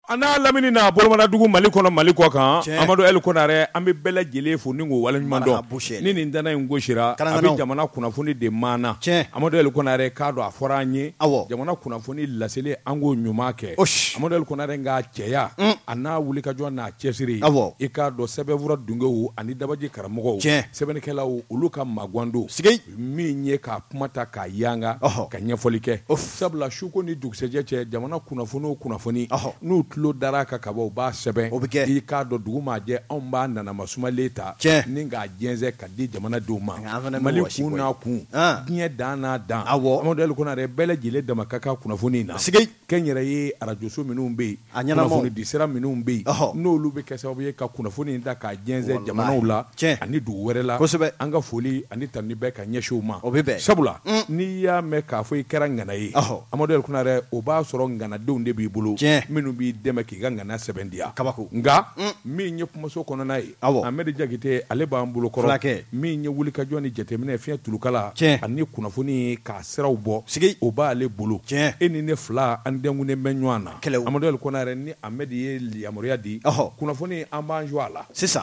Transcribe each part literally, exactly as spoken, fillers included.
Ana lamini na bolomana dugu Mali kɔnɔ Mali kɔ kan Amadu El Konare an bɛ bɛɛ lajɛlen fo ni ko waleɲuman dɔn ni nin dana in gosira a bɛ jamana kunnafoni de maana Amadu El Konare k'a dɔn a fɔra an ye jamana kunnafoni laseli an k'o ɲuman kɛ Amadu El Konare k'a cɛya a n'a wulikajɔ n'a cɛsiri i k'a dɔn sɛbɛnfura dunkew ani dabaji karamɔgɔw sɛbɛnnikɛlaw olu ka magwando min ye k'a kuma ta k'a yanga ka ɲɛfɔli kɛ sabula suko ni dugusɛjɛ cɛ jamana kunnafoni o kunnafoni n'u tulo dara ka kabaw b'a sɛbɛn i k'a dɔn dugu maa jɛ anw b'a nanama sumalen ta ni k'a jɛnsɛn ka di jamanadenw ma Mali kun n'a kun diɲɛ dan n'a dan Amadu El Konare bɛɛ lajɛlen dama ka kan kunnafoni na kɛnyɛrɛ ye arajoso minnu bɛ yen kunnafoni di sira minnu bɛ yen n'olu bɛ kɛ sababu ye ka kunnafoni in ta k'a jɛnsɛn jamanaw la ani dugu wɛrɛ la an ka foli ani tani bɛ ka ɲɛsin u ma sabula n'i y'a mɛn k'a fɔ i kɛra ŋana ye Amadu El Konare o b'a sɔrɔ ŋanadenw de b'i bolo minnu b'i dɛmɛ k'i ka ŋana sɛbɛn diya nka min ye kumaso kɔnɔna ye Ahmed Jakite ale b'an bolo kɔrɔ min ye wulikajɔ ni jateminɛ fiɲɛ tulukala ani kunnafoni k'a siraw bɔ o b'ale bolo e ni ne fila an denkunnen bɛ ɲɔgɔn na Amadu El Konare ni Ahmed ye yamaruya di kunnafoni an b'an jɔ a la sisan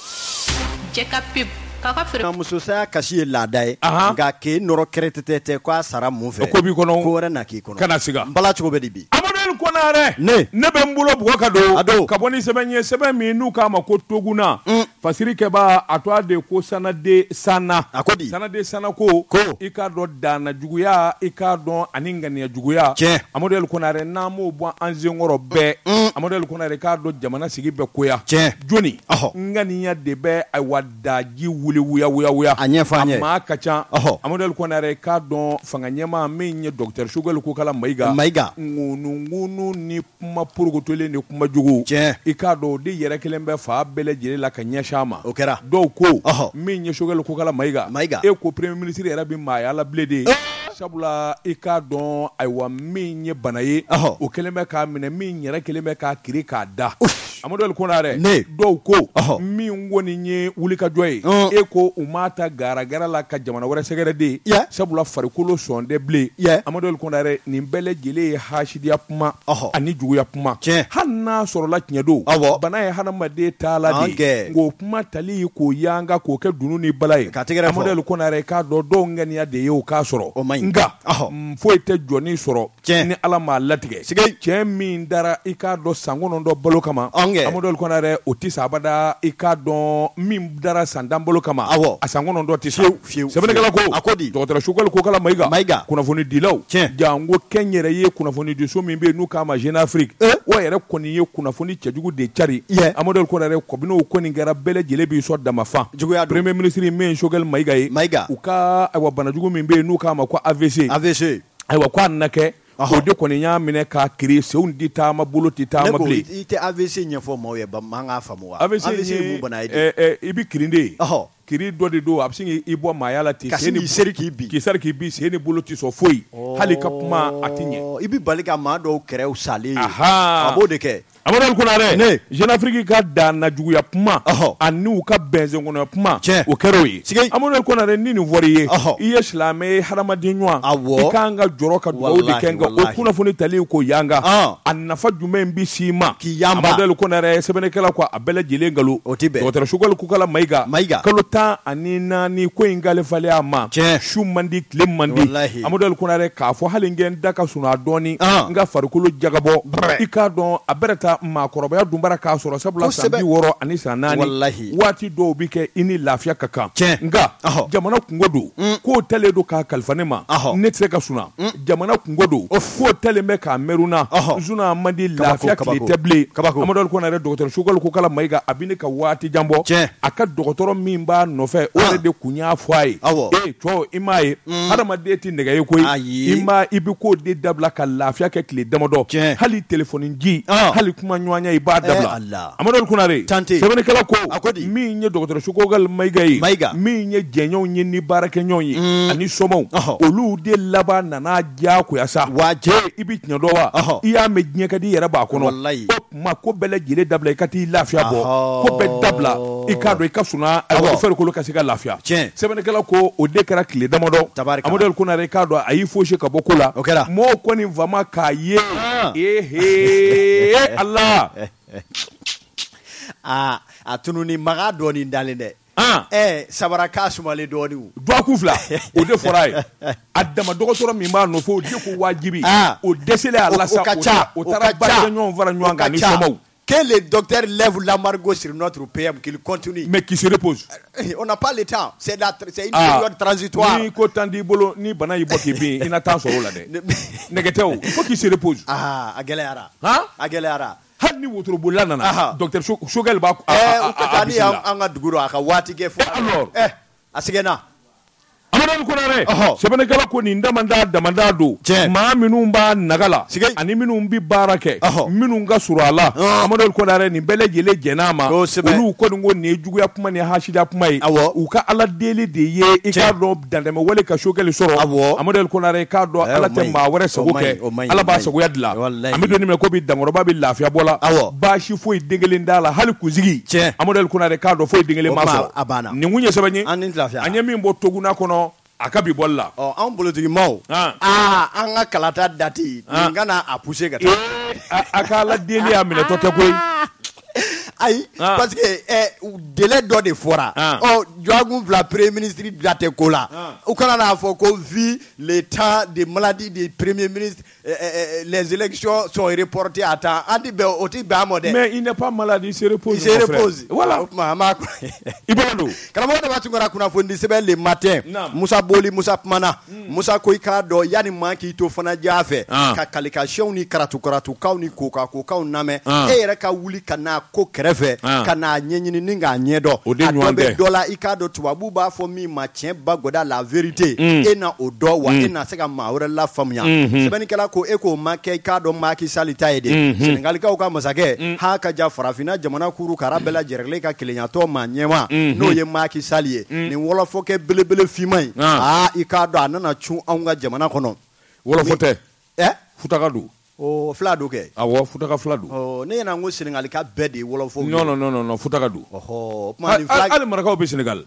musosaya kasi ye laada ye nka k'e nɔrɔ kɛrɛtɛtɛ tɛ k'a sara mun fɛ ko b'i kɔnɔ ko wɛrɛ na k'i kɔnɔ kana siga n bala cogo bɛ di bi Amadu El Konare ne ne bɛ n bolo bugɔ ka don ka bɔ ni sɛbɛn ye sɛbɛn min n'u k'a ma ko Toguna fasiri kɛba a to a de ko sanade sanna a ko di sanade sanna ko ko i k'a dɔn danna juguya i k'a dɔn ani ŋaniya juguya Amadu El Konare n'an m'o bɔ an senkɔrɔ bɛɛ Amadu El Konare k'a dɔn jamana sigi bɛ koya joni ŋaniya de bɛ ayiwa daji wuli wuya wuya wuya a ɲɛfɔ an ye a maa ka ca Amadu El Konare k'a dɔn fanga ɲɛmaa min ye docteur Sogɛl Kokala Mayiga Mayiga ŋunu ni kuma porokotolen ni kuma jugu i k'a dɔn o de yɛrɛ kelen bɛ fa bɛɛ lajɛlen la ka ɲɛsin a ma o kɛra dɔw ko min ye Sogɛl Kokala Mayiga Mayiga e ko premier ministre yɛrɛ bɛ maaya la bilen de sabula i k'a dɔn ayiwa min ye bana ye o kelen bɛ k'a minɛ min yɛrɛ kelen bɛ k'a kiri k'a da Amadu El Konare dɔw ko min kɔni ye wulikajɔ ye e ko u m'a ta garagara la ka jamana wɛrɛ sɛgɛrɛ de sabula farikolo sɔnde bilen Amadu El Konare nin bɛɛ lajɛlen ye hasidiya kuma ani juguya kuma hali n'a sɔrɔla tiɲɛ don bana ye hadamaden taala de nka o kuma tali k'o yanga k'o kɛ dunu ni bala ye Amadu El Konare k'a dɔn dɔw ŋaniya de ye o k'a sɔrɔ nka foyi tɛ jɔni sɔrɔ ni Ala m'a latigɛ cɛ min dara i k'a dɔn san kɔnɔntɔn balo kama Amadu El Konare o tɛ sa abada i k'a dɔn min dara san tan balo kama a san kɔnɔntɔn tɛ sa sɛbɛnnikɛla ko a ko di docteur Sogɛl Kokala Mayiga Mayiga kunnafoni dilaw jango kɛnyɛrɛ ye kunnafoni di so min bɛ yen n'u k'a ma Jeune Afrique o yɛrɛ kɔni ye kunnafoni cɛjugu de cari Amadu El Konare kabini o kɔni kɛra bɛɛ lajɛlen b'i sɔn dama fan premier ministre min ye Sogɛl Mayiga ye Mayiga u ka ayiwa banajugu min bɛ yen n'u k'a ma ko A V C A V C ayiwa ko a nana kɛ o de kɔni y'a minɛ k'a kiri senw di taama bolo ti taama bilen i tɛ A V C ɲɛfɔ maaw ye man k'a faamu wa A V C ye mun bana ye i bɛ kirin de ye kiri dɔ de don a bɛ se k'i bɔ maaya la ten k'i seri k'i bin k'i seri k'i bin sen ni bolo ti sɔn foyi hali ka kuma a ti ɲɛ i bɛ bali ka maa dɔw kɛrɛw salen ye a b'o de kɛ Amadu El Konare ne Jeune Afrique ka danna juguya kuma ani u ka bɛnsɛn kɔnɔ kuma o kɛra o ye Amadu El Konare ni nin fɔra i ye i ye silamɛ ye hadamaden ɲuman i kan ka jɔrɔ ka dugawu de kɛ nka o kunnafoni tali k'o yanga a nafa jumɛn bɛ s'i ma k'i yanba Amadu El Konare sɛbɛnnikɛla ko a bɛɛ lajɛlen nkalon o tɛ bɛn docteur Sogɛl Kokala Mayiga Mayiga kalo tan ani naani ko in kalifalen a ma su man di tile man di Amadu El Konare k'a fɔ hali n kɛ n da ka sunɔgɔ dɔɔni n ka farikolo jagabɔ i k'a dɔn a bɛrɛ ta maakɔrɔbaya dunbara k'a sɔrɔ sabula san bi wɔɔrɔ ani san naani waati dɔw bi kɛ i ni lafiya ka kan nka jamana kungo don k'o talen don k'a kalifa ne ma ne tɛ se ka sunɔgɔ jamana kungo don k'o talen bɛ k'a mɛruna zuna man di lafiya tile tɛ bilen Amadu El Konare docteur Sogɛl Kokala Mayiga a bɛ ne ka waati jan bɔ a ka dɔgɔtɔrɔ min b'a nɔfɛ o yɛrɛ de kun y'a fɔ a ye ee cɔ i m'a ye hadamaden tɛ nɛgɛ ye koyi i ma i bɛ k'o de dabila ka lafiya kɛ tile damadɔ hali telefɔni ji hali kuma ɲɔgɔnya i b'a dabila Amadu El Konare sɛbɛnnikɛla ko min ye docteur Sogɛl Mayiga ye min ye jɛɲɔgɔnw ye ni baarakɛɲɔgɔnw ye ani sɔmɔw olu de laban nana diyagoya sa cɛ i bɛ tiɲɛ dɔn wa i y'a mɛn diɲɛ ka di i yɛrɛ b'a kɔnɔ o tuma ko bɛɛ lajɛlen dabila i ka t'i lafiya bɔ ko bɛɛ dabila i k'a dɔn i ka suna ayiwa farikolo ka se ka lafiya sɛbɛnnikɛla ko o de kɛra tile damadɔ Amadu El Konare k'a dɔn a y'i fosi ka bɔ ko la mɔgɔw kɔni fama k'a ye ehe Allah ah atununi maga doni ndalinde ah eh sabara kasumale doni do ku fla o de foray adama dogotoro mi ma no fo de ko wajibi o desele Allah sa o tara ba nyon vara nyanga ni somo. Que le docteur lève l'embargo sur notre P M, qu'il continue. Mais qui se repose. On n'a pas le temps. C'est une ah, période transitoire. Ni kotandi bolo ni bana yiboki bi ina tan so la de. Negeteo, il faut qu'il se repose. Ah, agelera. Hein? Agelera. Hanni wotro bolana na. Docteur Shogel ba eh ukatani anga duguro aka wati ge fo. Alors, eh asigena. Amadou Konare, sebene kala ko ni ndamanda damanda do ma minu ba nagala ani minu bi barake minu nga surala Amadou Konare ni bele jele jenama olu ko ngo ne jugu ya kuma ne hashida kuma yi u ka ala deli de ye i ka do dandame wale ka shogeli soro Amadou Konare ka do ala te ma wore sago ke ala ba sago yadla Amadou ni me ko bi dangoro ba bi lafiya bola ba shi foi dengele ndala hal kuzigi Amadou Konare ka do foi dengele maso ni munye sebanye anya mi mbo toguna kono akabi bolla oh an bolotigi maw ah an ka kalata dati ngana a pousser ka ta akala deli amina to te koy aïe parce que eh délai do de fora oh joagun vla premier ministre date ko la o kana na fo ko vu le temps de maladie du premier ministre les élections sont reportées à temps andi be oti ba modé mais il n'est pas malade il se repose il se repose voilà mama ibolo kana mo da batungora kuna fo ndi sebe le matin Musa Boli Musa Pmana Musa Koika do yani manki to fana jafe ka qualification ni karatu karatu kaw ni koka koka name e yere ka wuli kana ko krefe kana nyenyini ninga nyedo adobe dola ikado tubabu ba fo mi ma tien bagoda la vérité e na odo wa e na seka maure la famya sebeni kala ko eko make ikado maki salita ede Senegal ka o ka masake ha ka ja farafina jamana kuru karabela jerele ka kilenya to ma nyema no ye maki salie ni wolo fo ke belebele fimai ah ikado anana chu anga jamana kono wolo fote eh futakadu oh fladu ke awo futaka fladu oh ne na ngo Senegal ka bedi wolo fo non non non non futakadu oh ma ni flag al maraka o be Senegal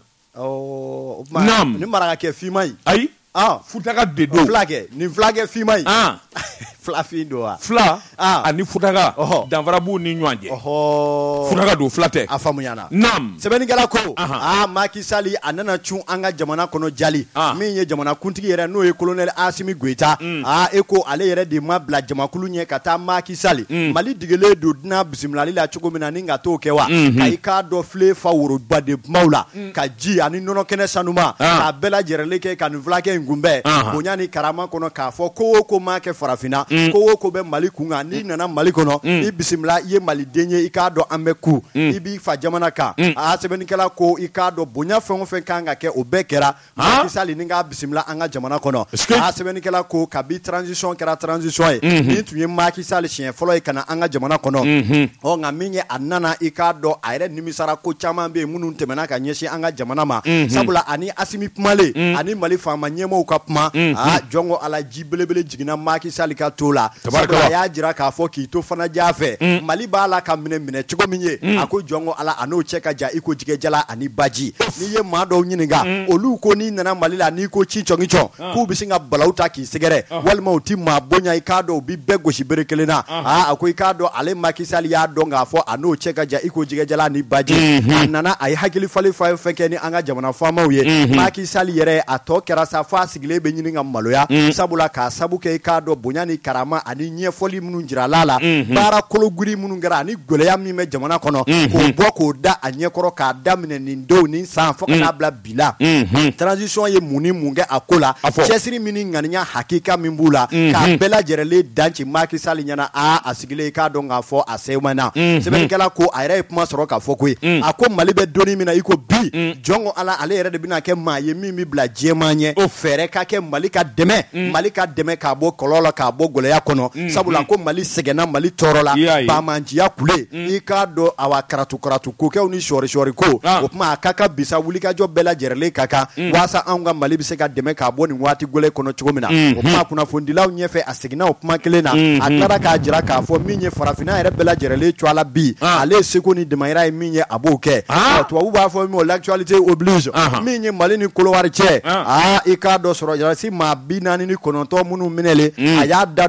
oh ma ni maraka ke fimai ai ah futaka de do flage ni flage fimai ah flafi do fla ah ani futaka danvarabu ni nyanje oh futaka do flate afamu yana nam sebeni gala ko ah Macky Sall anana chu anga jamana kono jali min ye jamana kuntigi yere no ye colonel Asimi Goita ah eko ale yere de ma bla jamakulu nye kata Macky Sall mali digele do dina bisimilali la chugo mina ninga to kewa kai ka do fle fa woro bade maula ka ji ani nono kene sanuma ka bela jereleke kan vlake ngumbe bonyani karama kono ka fo ko ko ma ke farafina ko ko be mali kunga ni nana mali kono i bisimila ye mali denye i ka do ameku i bi fa jamana ka a sebeni kala ko i ka do bonya fengo fen kanga ke o be kera Macky Sall ni nga bisimila anga jamana kono a sebeni kala ko ka bi transition kera transition e ni tunye Macky Sall chien folo e kana anga jamana kono o nga minye anana i ka do ayre nimisara ko chama be munu temena ka nyeshi anga jamana ma sabula ani Asimi Pmale ani mali fama nyemo ka pma a jongo ala jibelebele jigina Macky Sall ka tola sabula ya jira ka fo ki to fana jafe mali bala ka mine mine chigo minye ako jongo ala ano cheka ja iko jige jala ani baji ni ye ma do nyiniga olu ko ni nana mali la ni ko chincho ngicho ku bisinga balauta ki sigere walma uti ma bonya ikado bi bego shiberekele na a ako ikado ale Macky Sall ya do nga fo ano cheka ja iko jige jala ni baji nana ay hakili fali fa fenke ni anga jamana fama uye Macky Sall yere ato kera sa fa sigile be nyiniga maloya sabula ka sabuke ikado bonya ni karama ani nye foli munu njira lala bara kolo guri munu ngara ani goleya mi me jamana kono ko bo ko da anye koro ka damine ni ndo ni san fo kana bla bila transition ye muni munge akola chesiri mini ngania hakika mimbula ka bela jerele danchi Macky Sall nyana a asigile ka do nga fo asemana sebeni kala ko ayre puma soro ka fo ko ako malibe doni mina iko bi jongo ala ale yere de bina ke ma ye mi mi bla jemanye o fere ka ke malika deme malika deme ka bo kololo ka bo goleya kono sabula ko mali segena mali torola ba manjiya kule i ka do awa karatu karatu ko ke uni shori shori ko o kuma kaka bisa wuli ka jo bela jerele kaka wasa anga mali bi se ka deme ka bo ni wati gole kono chugomina o kuma kuna fondilaw nyefe asegina o kuma kelena akara ka jira ka fo minye farafina ere bela jerele chwala bi ale seko ni demaira e minye aboke to wa ba fo mi o l'actualité oblige minye mali ni kolowari che ah i ka do soro jara si ma binani ni kono to munu minele aya da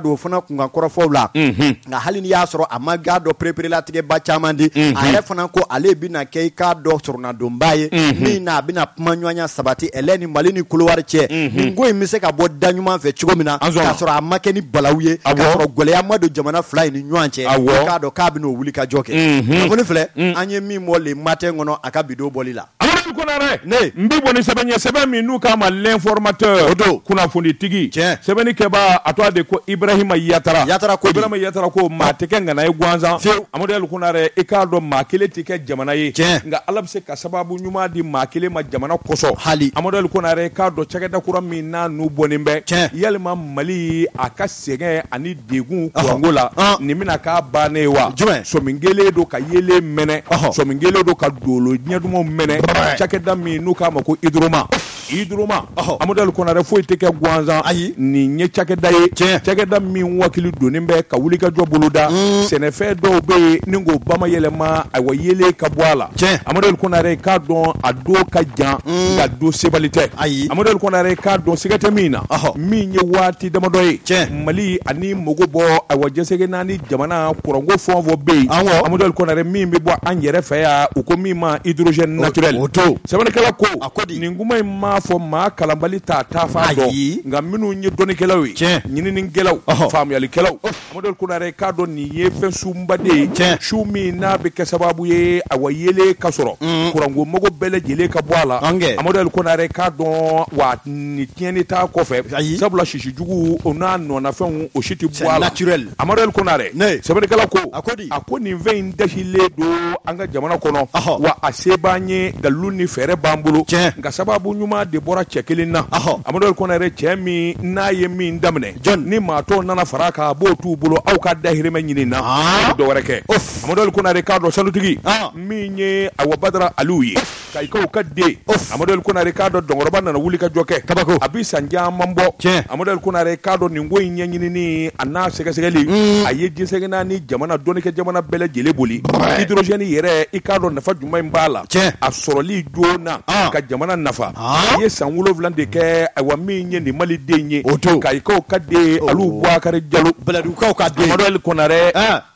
don o fana kunkan kɔrɔfɔw la nka hali ni y'a sɔrɔ a ma ga dɔ pereperelatigɛba caman di a yɛrɛ fana ko ale bɛna kɛ i k'a dɔ sɔrɔnadonba ye min na a bɛna kuma ɲɔgɔnya sabati ɛlɛ ni Mali ni Côte cɛ nin ko in bɛ se ka bɔ da ɲuman fɛ cogo min na k'a sɔrɔ a ma kɛ ni balawu ye k'a sɔrɔ gɛlɛya ma don jamana fila in ni ɲɔgɔn cɛ k'a dɔn k'a bɛna o wuli ka jɔ kɛ kunnafoni filɛ an ye min bɔ le matin kɔnɔ a ka bidon bɔli la. Ne n bɛ bɔ ni sɛbɛn ye sɛbɛn min n'u k'a ma l'informateur o don kunnafonitigi sɛbɛnni kɛbaa a tɔgɔ de ko Ibrahima Yatara Yatara ko Ibrahima Yatara ko maa tɛ kɛ ŋana ye gansan Amadu Ali Konare i k'a dɔn maa kelen tɛ kɛ jamana ye nka Ala bɛ se ka sababu ɲuman di maa kelen ma jamana kosɔn hali Amadu Ali Konare i k'a dɔn cakɛda kura min n'a n'u bɔnnen bɛ yalima Mali a ka sɛgɛn ani degun kuranko la nin bɛna k'a bannen ye wa sɔmin kelen don ka yelen mɛnɛ sɔmin kelen don ka dolo diɲɛ dumanw mɛnɛ cakɛda min n'u k'a ma ko Idroma Idroma Amadu Ali Konare foyi tɛ kɛ gansan ayi nin ye cakɛda ye cakɛda min wakili donnen bɛ ka wuli ka jɔ boloda sɛnɛfɛn dɔw bɛ yen ni ko bamayɛlɛma ayiwa yelen ka bɔ a la Amadu Ali Konare k'a dɔn a don ka jan nka don sebali tɛ ayi Amadu Ali Konare k'a dɔn siga tɛ min na min ye waati damadɔ ye Mali ani Mogo bɔ ayiwa jɛsɛgɛ naani jamana kuranko fɛn o fɛn bɛ yen Amadu Ali Konare min bɛ bɔ an yɛrɛ fɛ yan u ko min ma hydrogène naturel sɛbɛnnikɛla ko nin kuma in m'a fɔ maa kalanbali t'a taafan dɔn nka minnu ye dɔnnikɛlaw ye ɲininikɛlaw faamuyalikɛlaw Amadu Ali Konare k'a dɔn nin ye fɛn sunbaden ye su min n'a bɛ kɛ sababu ye ayiwa yelen ka sɔrɔ kuranko mago bɛɛ lajɛlen ka bɔ a la Amadu Ali Konare k'a dɔn wa ni tiɲɛni t'a kɔfɛ sabula sisijugu o n'a nɔnafɛnw o si tɛ bɔ a la Amadu Ali Konare sɛbɛnnikɛla ko a ko nin fɛn in dasilen don an ka jamana kɔnɔ wa a se b'an ye dalilu ni fɛɛrɛ b'an bolo nka sababu ɲuman de bɔra cɛ kelen na Amadu Ali Konare cɛ min n'a ye min daminɛ ni maa tɔw nana fara a kan a b'o t'u bolo aw ka dahirimɛ ɲini na dɔ wɛrɛ kɛ Amadu Ali Konare k'a dɔn sanutigi min ye awa Badara Aliyu ye Kayikaw ka den Amadu Ali Konare k'a dɔn dɔnkɔrɔba nana wuli ka jɔ kɛ kabako a bi san caman bɔ Amadu Ali Konare k'a dɔn nin ko in ɲɛɲinini a n'a sɛgɛsɛgɛli a ye jɛnsɛgɛ naani jamana dɔnnikɛ jamana bɛɛ lajɛlen boli hydrogène yɛrɛ i k'a dɔn nafa jumɛn in b'a la a sɔrɔli joona ka jamana nafa a ye san wolonwula de kɛ ayiwa min ye nin Maliden ye Kayikaw ka den Aliyu Bubakari Jalo Bɛlɛdugukaw ka den Amadu Ali Konare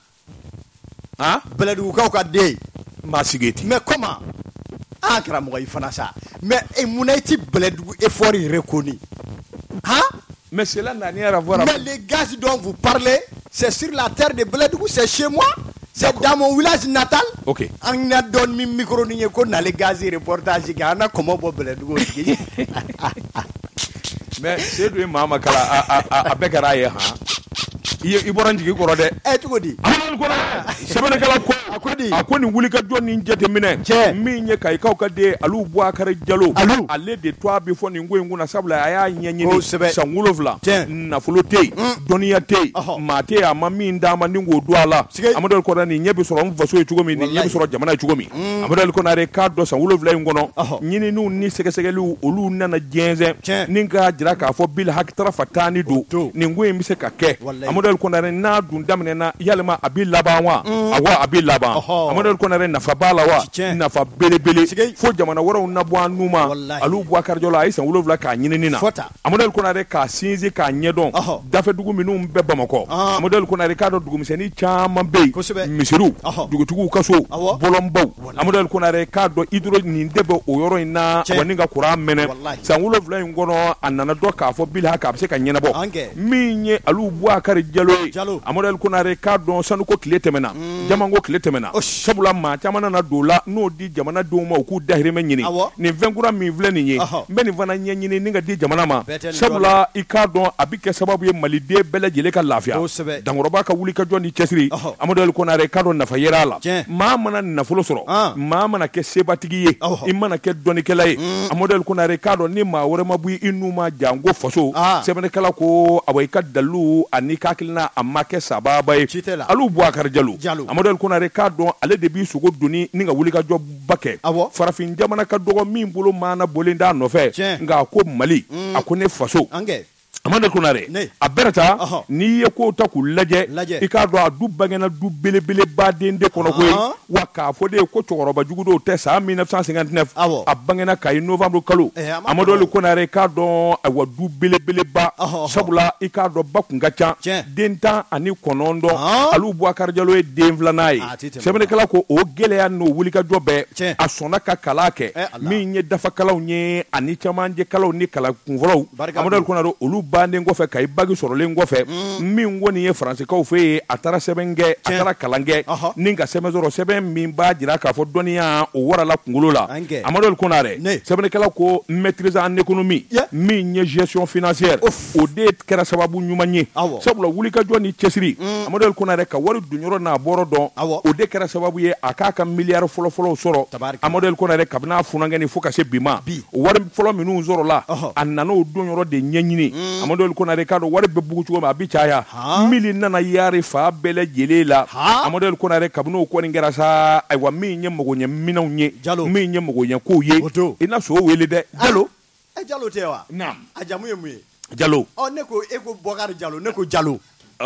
ah Bɛlɛdugukaw ka den maa sigi ten mais comment ah karamɔgɔ i fana sa mais munna i ti Bɛlɛdugu effort yɛrɛ koni hein mais cela n'a rien à voir mais les gaz dont vous parlez c'est sur la terre de Bɛlɛdugu c'est chez moi c'est dans mon village natal ok an na don min micro ni ko na le gaz reportage ga na comment bo Bɛlɛdugu sigi mais c'est de mama kala a a a bekara ye ha i bɔra njigi kɔrɔ dɛ ɛ cogo di Amadu Konare sɛbɛnnikɛla ko a ko nin wuli ka jɔ nin jateminɛ min ye Kayikaw ka den Aliyu Bubakari Jalo ale de to a bɛ fɔ nin ko in kunna sabula a y'a ɲɛɲini san wolonwula nafolo tɛ yen dɔnniya tɛ yen maa tɛ yen a ma min d'a ma ni k'o don a la Amadu Ali Konare nin ɲɛ bɛ sɔrɔ n faso ye cogo min nin ɲɛ bɛ sɔrɔ jamana ye cogo min Amadu Ali Konare k'a dɔn san wolonwula in kɔnɔ ɲininiw ni sɛgɛsɛgɛliw olu nana jɛnsɛn ni k'a jira k'a fɔ bil hakitarafa taani don nin ko in bɛ se ka kɛ Amadu Ali Konare n'a dun daminɛna yalima a bɛ laban wa awa a bɛ laban Amadu Ali Konare nafa b'a la wa nafa belebele fo jamana wɛrɛw na bɔ an nu ma Aliyu Bubakari Jalo a ye san wolonwula k'a ɲinini na Amadu Ali Konare k'a sinsin k'a ɲɛdɔn dafɛdugu minnu bɛ Bamakɔ Amadu Ali Konare k'a dɔn dugumisɛnnin caman bɛ yen misiriw dugutigiw ka so bɔlɔnbaw Amadu Ali Konare k'a dɔn hydro nin de bɛ o yɔrɔ in na wa ni ka kuran mɛnɛ san wolonwula in kɔnɔ a nana dɔ k'a fɔ bil haka a bɛ se ka ɲɛnabɔ min ye Aliyu Bubakari Jalo ye Amadu Ali Konare k'a dɔn sanuko tile tɛmɛna jamanko tile tɛmɛna sabula maa caman nana don la n'o di jamana denw ma u k'u dahirimɛ ɲini nin fɛn kura min filɛ nin ye n bɛ nin fana ɲɛɲini ni ka di jamana ma sabula i k'a dɔn a bɛ kɛ sababu ye Maliden bɛɛ lajɛlen ka lafiya dankɔrɔba ka wuli ka jɔ ni cɛsiri Amadu Ali Konare k'a dɔn nafa yera a la maa mana nafolo sɔrɔ maa mana kɛ sebatigi ye i mana kɛ dɔnnikɛla ye Amadu Ali Konare k'a dɔn ni maa wɛrɛ ma bɔ i n'u ma jan ko faso sɛbɛnnikɛla ko awa i ka dalilu ani ka hakilina a ma kɛ sababa ye Aliyu Bubakari Jalo Amadu Ali Konare k'a dɔn ale de b'i sogo doni ni ka wuli ka jɔ ba kɛ farafin jamana ka dɔgɔ min bolo maana bolen d'a nɔfɛ nka a ko Mali a ko ne faso Amanda Kunare a berata ni ye ko ta ku lajɛ i ka dɔn a du bangena du belebeleba den de kɔnɔ koyi wa k'a fɔ de ko cɛkɔrɔba jugu dɔw tɛ san mille neuf cent cinquante-neuf a bangena Kayi novembre kalo Amadu Kunare i k'a dɔn ayiwa du belebeleba sabula i k'a dɔn ba kun ka ca den tan ani kɔnɔntɔn Alu Bubakari Jalo ye den filanan ye sɛbɛnnikɛla ko o gɛlɛya n'o wulikajɔ bɛɛ a sɔnna ka kalan kɛ min ye dafakalaw ye ani camancɛkalaw ni kalan kunfɔlɔw Amadu Kunare olu bannen kɔfɛ Kayi bagi sɔrɔlen kɔfɛ min kɔni ye faransikaw fɛ yen a taara sɛbɛn kɛ a taara kalan kɛ ni ka sɛbɛn sɔrɔ sɛbɛn min b'a jira k'a fɔ dɔnniya o warala kunkolo la Amadu Kunare sɛbɛnnikɛla ko maîtrise en économie min ye gestion financière o de kɛra sababu ɲuman ye sabula wulikajɔ ni cɛsiri Amadu Kunare ka wari dunyɔrɔ n'a bɔrɔ dɔn o de kɛra sababu ye a k'a ka miliyari fɔlɔfɔlɔw sɔrɔ Amadu Kunare kabini a funankɛni fo ka se bi ma o wari fɔlɔ minnu sɔrɔla a nana o donyɔrɔ de ɲɛɲini Amadu Kunare k'a dɔn wari bɛ bugu cogo min a bi caya mili nana yaari fa bɛɛ lajɛlen la Amadu Kunare kabini o kɔni kɛra sa ayiwa min ye magoɲɛminɛnw ye min ye magoɲɛkow ye i na so wele dɛ Jalo Jalo tɛ wa a jamu ye mun ye Jalo ɔ ne ko e ko Bubakari Jalo ne ko Jalo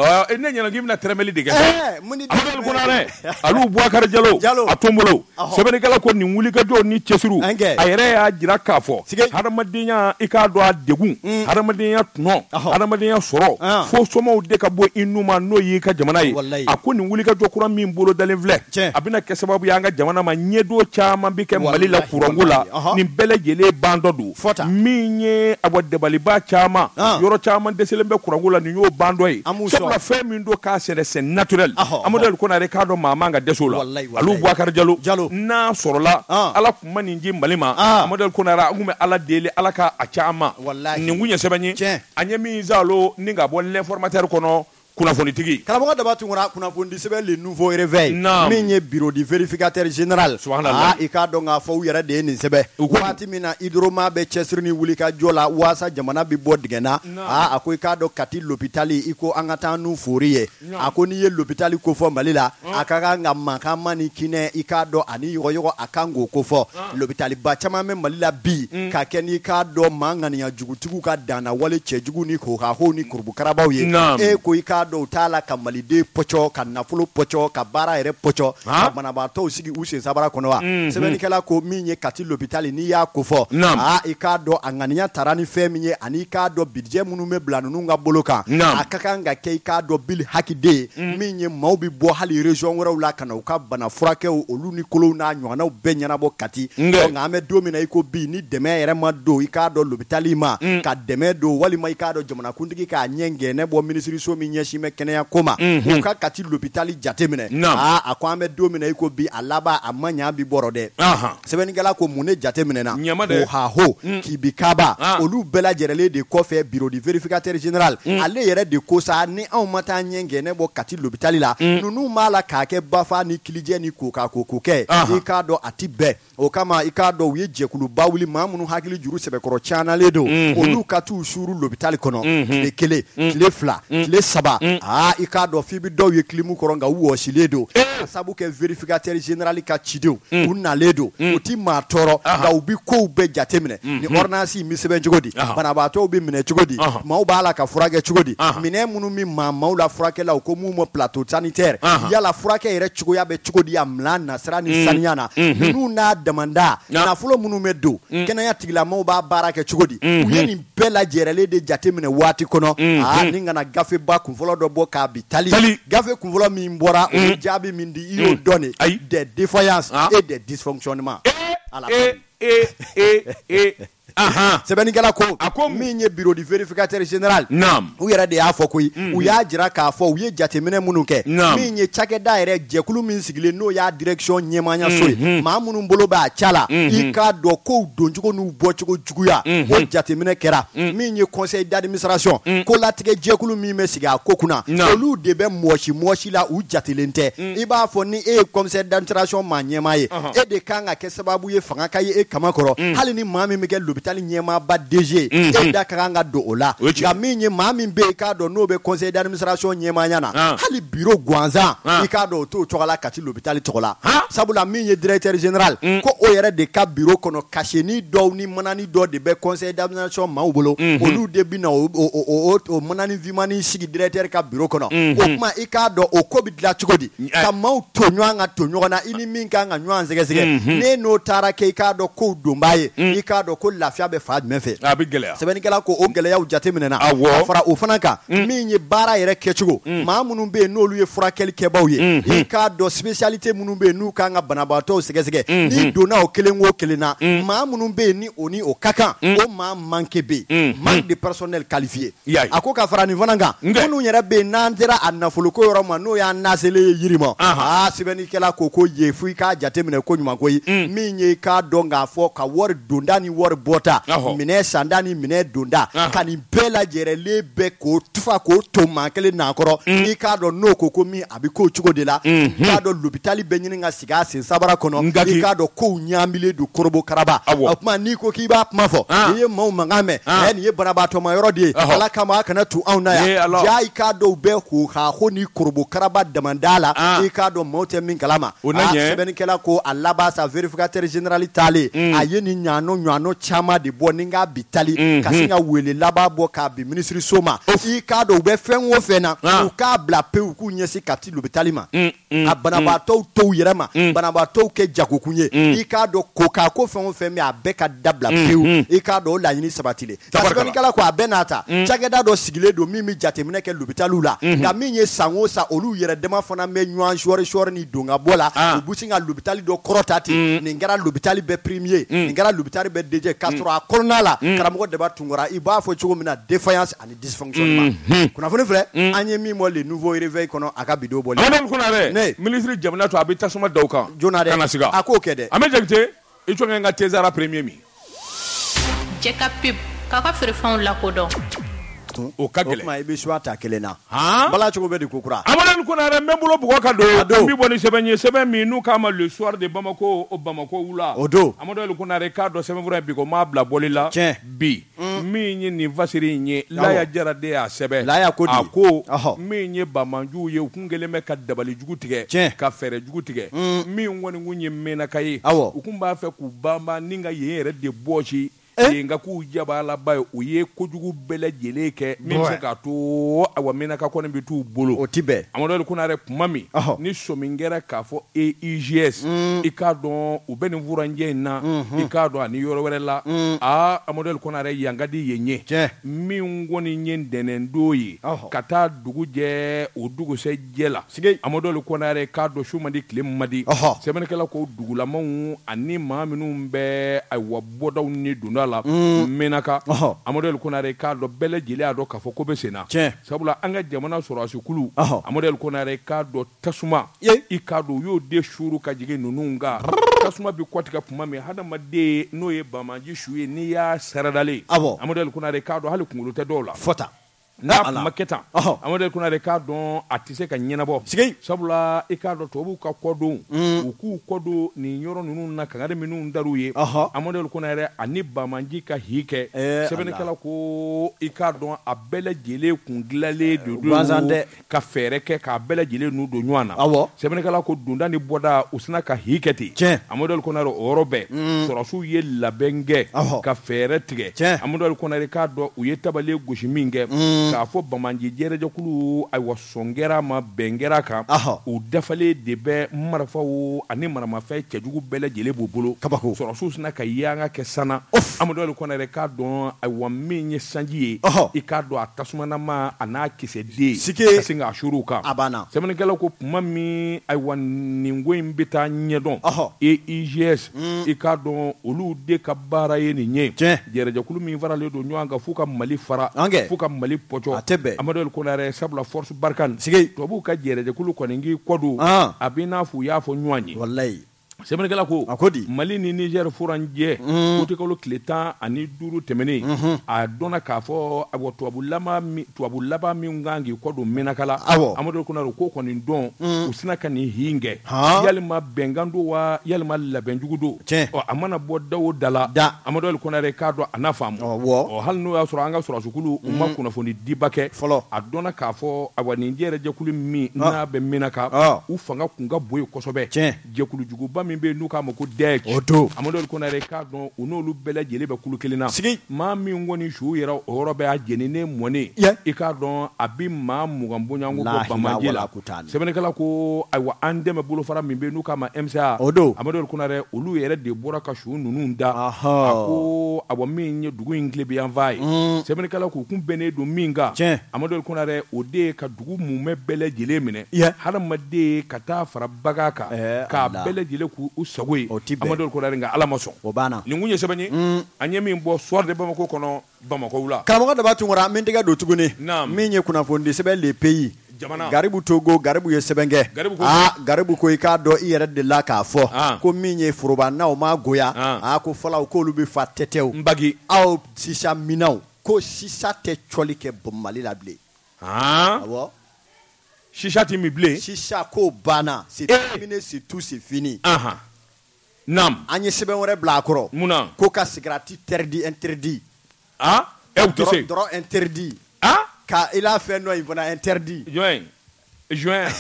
ne ɲɛna k'i bɛna tɛrɛmɛli de kɛ Amadu Kunare Alu Bubakari Jalo a to n bolo sɛbɛnnikɛla ko nin wulikajɔw ni cɛsiriw a yɛrɛ y'a jira k'a fɔ hadamadenya i k'a dɔn a degun hadamadenya tɔnɔ hadamadenya sɔrɔ fo somaw de ka bɔ i nu ma n'o y'i ka jamana ye a ko nin wulikajɔ kura min bolo dalen filɛ a bɛna kɛ sababu ye an ka jamana ma ɲɛdon caman bi kɛ Mali la kuranko la nin bɛɛ lajɛlen ban dɔ don min ye awɔ dabaliba caman yɔrɔ caman dɛsɛlen bɛ kuranko la nin y'o ban dɔ ye sabula fɛn min do k'a sɛnɛ c'est naturel Amadu Kunare k'a dɔn maa man ka dɛsɛ o la Alu Bubakari Jalo n'a sɔrɔla Ala kun ma nin di Mali ma Amadu Kunare an kun bɛ Ala deli Ala ka a caman nin kun ye sɛbɛn ye a ɲɛ min zalo ni ka bɔ l'informateur kɔnɔ kunnafonitigi karamɔgɔ daba tun kɔnɔ kunnafoni sɛbɛn le nouveau réveil min ye bureau du vérificateur général ah i k'a dɔn k'a fɔ u yɛrɛ de ye nin sɛbɛn waati min na hydroma bɛ cɛsiri ni wulikajɔ la waasa jamana bɛ bɔ dingɛ na ah a ko i k'a dɔn Kati l'hôpitali i ko an ka taa n'u fori ye a ko n'i ye l'hôpitali ko fɔ Mali la a ka kan ka mankanma ni kinɛ i k'a dɔn ani yɔgɔyɔgɔ a kan k'o ko fɔ l'hôpitaliba caman bɛ Mali la bi ka kɛ n'i k'a dɔn maa ŋaniya jugutigiw ka danna wale cɛjugu ni kohaho ni kurubukarabaw ye e ko i k'a dɔw t'a la ka maliden pɔcɔ ka nafolo pɔcɔ ka baara yɛrɛ pɔcɔ ka banabaatɔw sigi u sen sabara kɔnɔ wa sɛbɛnnikɛla ko min ye Kati l'hôpitali n'i y'a ko fɔ aa i k'a dɔn a ŋaniya tara ni fɛn min ye ani i k'a dɔn budget minnu bɛ bila ninnu ka bolo kan a ka kan ka kɛ i k'a dɔn Bill Hakide min ye maaw bɛ bɔ hali région wɛrɛw la ka na u ka bana furakɛw olu ni kolow n'a ɲɔgɔnnaw bɛɛ ɲɛnabɔ Kati nka an bɛ don min na i ko bi ni dɛmɛ yɛrɛ ma don i k'a dɔn l'hôpitali ma ka dɛmɛ don walima i k'a dɔn jamanakuntigi k'a ɲɛ gɛnɛ bɔ minisiriso min ɲɛsin bɛ kɛnɛya ko ma u ka Kati l'hôpitali jate minɛ aa a ko an bɛ don min na i ko bi a laban a ma ɲa bi bɔrɔ dɛ sɛbɛnnikɛla ko mun ne jate minɛna ko haho kibi kaba olu bɛɛ lajɛlen de kɔfɛ bureau du vérificateur général ale yɛrɛ de ko sa ni anw ma taa ɲɛ gɛnɛ bɔ Kati l'hôpitali la ninnu m'a la k'a kɛ bafa ni kilijɛ ni ko ka ko ko kɛ i k'a dɔn a ti bɛɛ o kama i k'a dɔn u ye jɛkuluba wuli maa minnu hakili juru sɛbɛkɔrɔ caanalen don olu ka t'u suru l'hôpitali kɔnɔ tile kelen tile fila tile saba aa i k'a dɔn f'i bi dɔw ye kilimu kɔrɔ nka u wɔsilen don ka sabu kɛ vérificateur général ka cidenw u nalen don u ti maa tɔɔrɔ nka u bi kow bɛɛ jate minɛ ni ordonnance in bi sɛbɛn cogo di banabaatɔw bi minɛ cogo di maaw b'a la ka furakɛ cogo di minɛn minnu min maa maaw la furakɛlaw ko mun ma plateau sanitaire yala furakɛ yɛrɛ cogoya bɛ cogo di a milan nasira ni saniya na ninnu n'a damanda nafolo minnu bɛ don kɛnɛya tigilamaaw b'a baara kɛ cogo di u ye nin bɛɛ lajɛrɛlen de jate minɛ waati kɔnɔ aa ni kana gafeba kunfɔlɔ dɔ bɔ k'a bi tali gafe kunfɔlɔ min bɔra o ye jaabi min di i y'o dɔn de des défaillances et des dysfonctionnements sɛbɛnnikɛla ko a ko min ye bureau du vérificateur général u yɛrɛ de y'a fɔ koyi u y'a jira k'a fɔ u ye jateminɛ minnu kɛ min ye cakɛda yɛrɛ jɛkulu min sigilen n'o y'a direction ɲɛmaaya so ye maa minnu bolo b'a ca la i k'a dɔn kow doncogo n'u bɔcogo juguya o jateminɛ kɛra min ye conseil d'administration ko latigɛ jɛkulu min bɛ sigi a ko kunna olu de bɛ mɔsi mɔsi la u jatelen tɛ i b'a fɔ ni e ye conseil d'administration maa ɲɛmaa ye e de kan ka kɛ sababu ye fanga ka ye e kama kɔrɔ hali ni maa min bɛ kɛ l'hôpital ɲɛmaa ba D G e da ka kan ka don o la nka min ye maa min bɛ yen k'a dɔn n'o bɛ conseil d'administration ɲɛmaaya na hali bureau gansan i k'a dɔn o t'o tɔgɔ la Kati l'hôpital tɔgɔ la sabula min ye directeur général ko o yɛrɛ de ka bureau kɔnɔ kasini dɔw ni manani dɔ de bɛ conseil d'administration maaw bolo olu de bɛ na o manani vimani sigi directeur ka bureau kɔnɔ o kuma i k'a dɔn o ko bɛ dilan cogo di ka maaw to ɲɔgɔn ka to ɲɔgɔn na i ni min kan ka ɲɔgɔn sɛgɛsɛgɛ ne n'o taara kɛ i k'a dɔn kow donbaa ye i k'a dɔn ko lafiya bɛ fa jumɛn fɛ a bɛ gɛlɛya sɛbɛnnikɛla ko o gɛlɛyaw jateminɛna ka fara o fana kan min ye baara yɛrɛ kɛcogo maa minnu bɛ yen n'olu ye furakɛli kɛbaaw ye i k'a dɔn spécialité minnu bɛ yen n'u kan ka banabaatɔw sɛgɛsɛgɛ n'i donna o kelen o kelen na maa minnu bɛ yen ni o ni o ka kan o maa manque bɛ yen manque de personnel qualifié a ko ka fara nin fana kan minnu yɛrɛ bɛ yen n'an sera a nafoloko yɔrɔ ma n'o y'an naselen ye yiri ma aa sɛbɛnnikɛla ko ko ye fo i k'a jateminɛ ko ɲuman ko ye min ye i k'a dɔn k'a fɔ ka wari donda ni wari bɔta minɛn sanda ni minɛn donda ka nin bɛɛ lajɛrɛlen bɛ k'o tufa k'o to maa kelen n'a kɔrɔ i k'a dɔn n'o ko ko min a bɛ k'o cogo de la i k'a dɔn l'hôpital bɛ ɲini ka sigi a sen sabara kɔnɔ i k'a dɔn kow ɲaamilen don Korobo Karaba o tuma n'i ko k'i b'a kuma fɔ n'i ye maaw mankan mɛn ɛ nin ye banabaatɔma yɔrɔ de ye ala kama a kana tu anw na yan jaa i k'a dɔn u bɛ k'o k'a ko ni Korobo Karaba damanda la i k'a dɔn maaw tɛ min kalama sɛbɛnnikɛla ko a laban sa vérificateur général taalen a ye nin ɲaano ɲaano caman de bɔ ni n k'a bi tali ka sin ka wele laban bɔ k'a bi ministre so ma i k'a dɔn u bɛ fɛn o fɛn na u k'a bila pewu k'u ɲɛsin Kati l'hôpital ma a banabaatɔw to u yɛrɛ ma banabaatɔw kɛ jagokun ye i k'a dɔn ko k'a ko fɛn o fɛn bɛ a bɛɛ ka dabila pewu i k'a dɔn o laɲini sabatilen sɛbɛnnikɛla ko a bɛɛ n'a ta cakɛda dɔ sigilen don min bɛ jateminɛ kɛ l'hôpitaliw la nka min ye san o san olu yɛrɛ dama fana bɛ ɲɔgɔn sɔɔri sɔɔri ni don ka bɔ la u bɛ sin ka l'hôpital dɔ kɔrɔta ten nin kɛra l'hôpital bɛɛ premier nin kɛra l'hôpital bɛɛ D G k'a sɔrɔ a kɔnɔna la karamɔgɔ Daba Tunkara i b'a fɔ cogo min na défaillance ani dysfonctionnement kunnafoni filɛ an ye min bɔ le nouveau réveil kɔnɔ a ka bidon bɔli Amadu Konare ministre jamana to a bɛ tasuma da o kan joona dɛ kana siga a k'o kɛ dɛ Ahmed Jakite i tɔgɔ n ka Tezara premier mi jɛ ka pub k'a ka feerefɛnw lakodɔn o ka gɛlɛn o tuma i bɛ choix ta kelen na bala cogo bɛ di ko kura Amadu Konare n bɛ n bolo bugɔ ka don n bɛ bɔ ni sɛbɛn ye sɛbɛn min n'u k'a ma le soir de Bamako o Bamako wula o don Amadu Konare k'a dɔn sɛbɛnfura in bi ko m'a bila bɔli la bi min ye nin fasiri in ye Laya Jara de y'a sɛbɛn Laya ko di a ko min ye Bamanjuw ye u kun kɛlen bɛ ka dabali jugu tigɛ ka fɛɛrɛ jugu tigɛ min kɔni kun ye mɛnaka ye u kun b'a fɛ k'u banban ni ka yen yɛrɛ de bɔsi nka k'u jabalaba ye u ye kojugu bɛɛ lajɛlen kɛ min bɛ se k'a to awa mɛnaka kɔni bɛ t'u bolo o ti bɛn Amadu Konare kuma min ni sɔmin kɛra k'a fɔ A I G S i k'a dɔn u bɛ nin furanjɛ in na i k'a dɔn ani yɔrɔ wɛrɛ la aa Amadu Konare yan ka di yen ye min kɔni ye ntɛnɛndon ye ka taa dugu jɛ o dugusɛjɛ la Amadu Konare k'a dɔn su man di tile man di sɛbɛnnikɛla ko dugulamaw ani maa minnu bɛ ayiwa bɔdaw ni donda la mɛnaka Amadu Konare k'a dɔn bɛɛ lajɛlen y'a dɔn k'a fɔ ko bɛ sen na sabula an ka jamana sɔrɔdasi kulu Amadu Konare k'a dɔn tasuma i k'a dɔn u y'o de suru ka jigin ninnu kan tasuma bɛ kɔtigɛ tuma min hadamaden n'o ye Bamaji su ye n'i y'a saradalen Amadu Konare k'a dɔn hali kunkolo tɛ dɔw la fɔta n'a kun ma kɛ tan Amadu Konare k'a dɔn a tɛ se ka ɲɛnabɔ sabula i k'a dɔn tubabuw ka kɔdon u k'u kɔdon nin yɔrɔ ninnu na kangari minnu dar'u ye Amadu Konare ani Bamaji ka hi kɛ sɛbɛnnikɛla ko i k'a dɔn a bɛɛ lajɛlen kun dilanlen de don ka fɛɛrɛ kɛ k'a bɛɛ lajɛlen n'u don ɲɔgɔn na sɛbɛnnikɛla ko donda ni bɔda u sina ka hi kɛ ten Amadu Konare o yɔrɔ bɛɛ sɔrɔsiw ye labɛn kɛ ka fɛɛrɛ tigɛ Amadu Konare k'a dɔn u ye tabale gosi min kɛ k'a fɔ Bamaji jɛrɛjɛkulu ayiwa sɔn kɛra ma bɛn kɛra kan u dafalen de bɛ marifaw ani maramafɛn cɛjugu bɛɛ lajɛlen b'u bolo kabako sɔrɔsiw sina ka yanga kɛ sana Amadu Konare k'a dɔn ayiwa min ye sanji ye i k'a dɔn a tasumanama a n'a kisɛden ka sin k'a suru kan sɛbɛnnikɛlaw ko tuma min ayiwa nin ko in bɛ taa ɲɛdɔn A I G S i k'a dɔn olu de ka baara ye nin ye jɛrɛjɛkulu min faralen don ɲɔgɔn kan f'u ka Mali fara f'u ka Mali pɔcɔ Amadu Konare sabula force barkan tubabuw ka jɛrɛjɛkulu kɔni k'i kɔdon a bɛ n'a fɔ u y'a fɔ ɲɔgɔn ye sɛbɛnnikɛla ko a ko di Mali ni Niger furanjɛ ko te kalo tile tan ani duuru tɛmɛnen a dɔnna k'a fɔ awɔ tubabulama min tubabulaba min kan k'i kɔ don Menakala Amadu Kunare ko kɔni dɔn u sina ka nin hin kɛ yalima bɛnkan don wa yalima labɛnjugu don ɔ a mana bɔ da o da la Amadu Kunare k'a dɔn a n'a faamu ɔ hali n'o y'a sɔrɔ an ka sɔrɔsukulu u ma kunnafoni diba kɛ fɔlɔ a dɔnna k'a fɔ awɔ nin jɛrɛ jɛkulu min n'a bɛ Menaka u fanga kun ka bon yen kosɛbɛ jɛkulu juguba min bɛ n'u k'a ma ko D E C Amadu Konare k'a dɔn u n'olu bɛɛ lajɛlen bɛ kulu kelen na maa min kɔni su yɛrɛ o yɔrɔ bɛ a jeninen mɔnen i k'a dɔn a bɛ maa mugan bɔɲɔgɔnko bɔ bamaji la sɛbɛnnikɛla ko ayiwa an dɛmɛ bolofara min bɛ n'u k'a ma M C A Amadu Konare olu yɛrɛ de bɔra ka su ninnu da a ko awɔ min ye dugu in tile bɛ yan f'a ye sɛbɛnnikɛla k'u kun bɛnnen don min kan Amadu Konare o de ye ka dugu mumɛ bɛɛ lajɛlen minɛ hadamaden ka taa fara baga kan k'a bɛɛ lajɛlen k'u sago ye Amadu Konare nka Ala ma sɔn o banna nin kun ye sɛbɛn ye an ye min bɔ soir de Bamako kɔnɔ Bamako la karamɔgɔ Daba Tunkara an bɛ tɛgɛ don tuguni min ye kunnafoni sɛbɛn le pays Garibu Togo Garibu ye sɛbɛn kɛ ah Garibu ko i k'a dɔn i yɛrɛ de la k'a fɔ ko min ye foroba n'aw ma goya ah ko fɔlɔ k'olu bɛ fa tɛtɛw n bagi aw sisa minanw ko sisa tɛ cɔli kɛ Mali la bilen awɔ sisa ti mi bilen sisa ko banna c'est terminé c'est tout c'est fini Nam. An ye sɛbɛn wɛrɛ bila a kɔrɔ. Munna? Ko ka cigarette interdit interdit. Ah? E u tɛ se. Dɔrɔn interdit. Ah? Ka i la fɛn dɔ in fana interdit. Jɔn? Jɔn?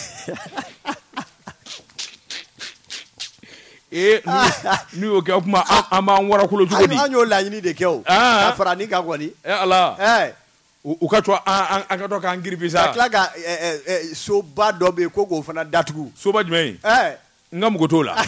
Eh, n'u y'o kɛ o kuma an b'an warakolo cogo di? An y'o laɲini de kɛ o. Ka fara nin kan kɔni. Eh Ala. Eh. U ka to an ka to k'an giribi sa. Ka tila ka soba dɔ bɛ yen ko k'o fana datugu. Soba jumɛn? Eh. N ka mugu t'o la.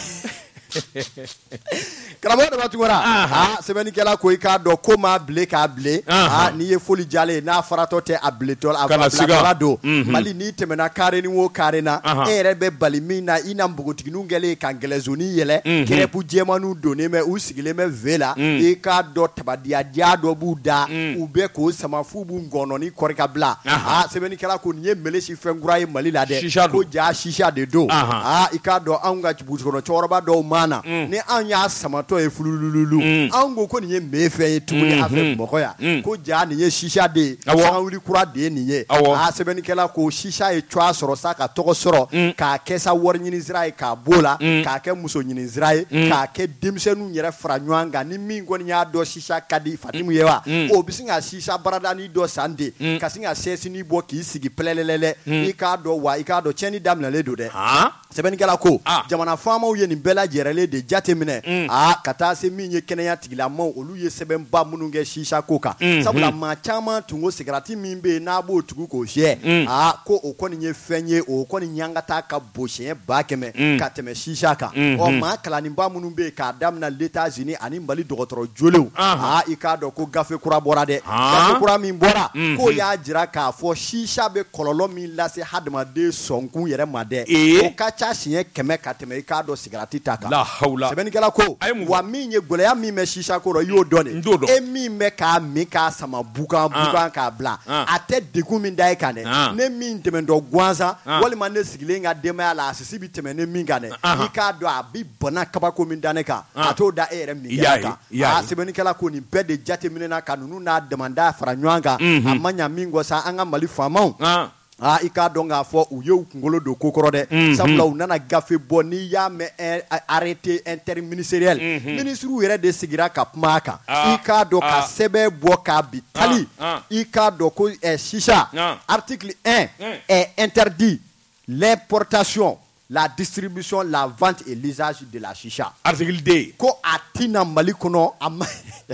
Karamɔgɔ Daba Tunkara ah sɛbɛnnikɛla ko i k'a dɔn ko maa bile k'a bile ah n'i ye foli jalen ye n'a faratɔ tɛ a biletɔ a bilatɔla don Mali n'i tɛmɛna carré ni o carré na e yɛrɛ bɛ bali min na i na npogotigininw kɛlen ka gɛlɛnzoni yɛlɛ kɛrɛpu jɛmanninw donnen bɛ u sigilen bɛ V la i k'a dɔn tabadiyadiya dɔ b'u da u bɛ k'o sama f'u b'u ngɔnɔni kɔri ka bila ah sɛbɛnnikɛla ko nin ye melesi fɛn kura ye Mali la dɛ ko ja sisa de don ah i k'a dɔn anw ka burusikɔnɔ cɛkɔrɔba dɔw ma na ni anw y'a samatɔ ye fulululu anw ko ko nin ye mɛ fɛn ye tuguni a fɛ Bamakɔ yan ko ja nin ye sisa de ye sanga wuli kura de ye nin ye a sɛbɛnnikɛla ko sisa ye cogoya sɔrɔ sa ka tɔgɔ sɔrɔ k'a kɛ sa wari ɲini sira ye k'a b'o la k'a kɛ muso ɲini sira ye k'a kɛ denmisɛnninw yɛrɛ fara ɲɔgɔn kan ni min kɔni y'a dɔn sisa ka di Fatimu ye wa o bɛ se ka sisa baradani dɔ san de ka se ka sɛsini bɔ k'i sigi pɛlɛlɛlɛ i k'a dɔn wa i k'a dɔn tiɲɛni daminɛlen don dɛ sɛbɛnnikɛla ko jamana faamaw ye nin bɛɛ lajɛrɛlen de jate minɛ ah ka taa se min ye kɛnɛya tigilamaw olu ye sɛbɛnba minnu kɛ sisa ko kan sabula maa caman tun ko sigarati min bɛ yen n'a b'o tugu k'o fiyɛ ah ko o kɔni ye fɛn ye o kɔni ɲankata ka bon siɲɛ ba kɛmɛ ka tɛmɛ sisa kan ɔ maa kalanninba minnu bɛ yen k'a daminɛ l'États-Unis ani Mali dɔgɔtɔrɔ jolenw ah i k'a dɔn ko gafe kura bɔra dɛ gafe kura min bɔra k'o y'a jira k'a fɔ sisa bɛ kɔlɔlɔ min lase hadamaden sɔnkun yɛrɛ ma dɛ o ka ca siɲɛ kɛmɛ ka tɛmɛ i k'a dɔn sigarati ta kan sɛbɛnnikɛla ko wa min ye gɛlɛya min bɛ sisa ko rɔ i y'o dɔn de e min bɛ k'a min k'a sama bukan bukan k'a bila a tɛ degun min da e kan dɛ ne min tɛmɛtɔ gansan walima ne sigilen ka denbaya la a sisi bɛ tɛmɛ ne min kan dɛ i k'a dɔn a bɛ bana kabako min da ne kan a t'o da e yɛrɛ min kan a sɛbɛnnikɛla ko nin bɛɛ de jateminɛna ka ninnu n'a damanda fara ɲɔgɔn kan a ma ɲa min kɔ sa an ka Mali faamaw ah i k'a dɔn k'a fɔ u ye u kunkolo don ko kɔrɔ dɛ sabula u nana gafe bɔ n'i y'a mɛn arrêté interministériel ministres yɛrɛ de sigira ka kuma a kan i k'a dɔn ka sɛbɛn bɔ k'a bi tali i k'a dɔn ko sisa article un est interdit l'importation, la distribution, la vente et l'usage de la chicha. Article deux. Ko atina Mali kono am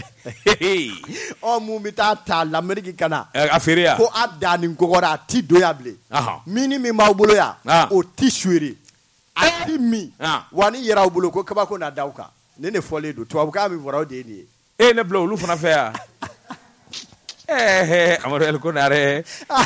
o mu bita ta l'Amérique kana affaire ko adani ngora ti doyable mini mi mawbolo ya o ti suere ati mi wani yera obulo ko kaba ko na dawka ne ne fole do to abuka mi vora de ni e ne blo lu fana fe ya eh amaro el konare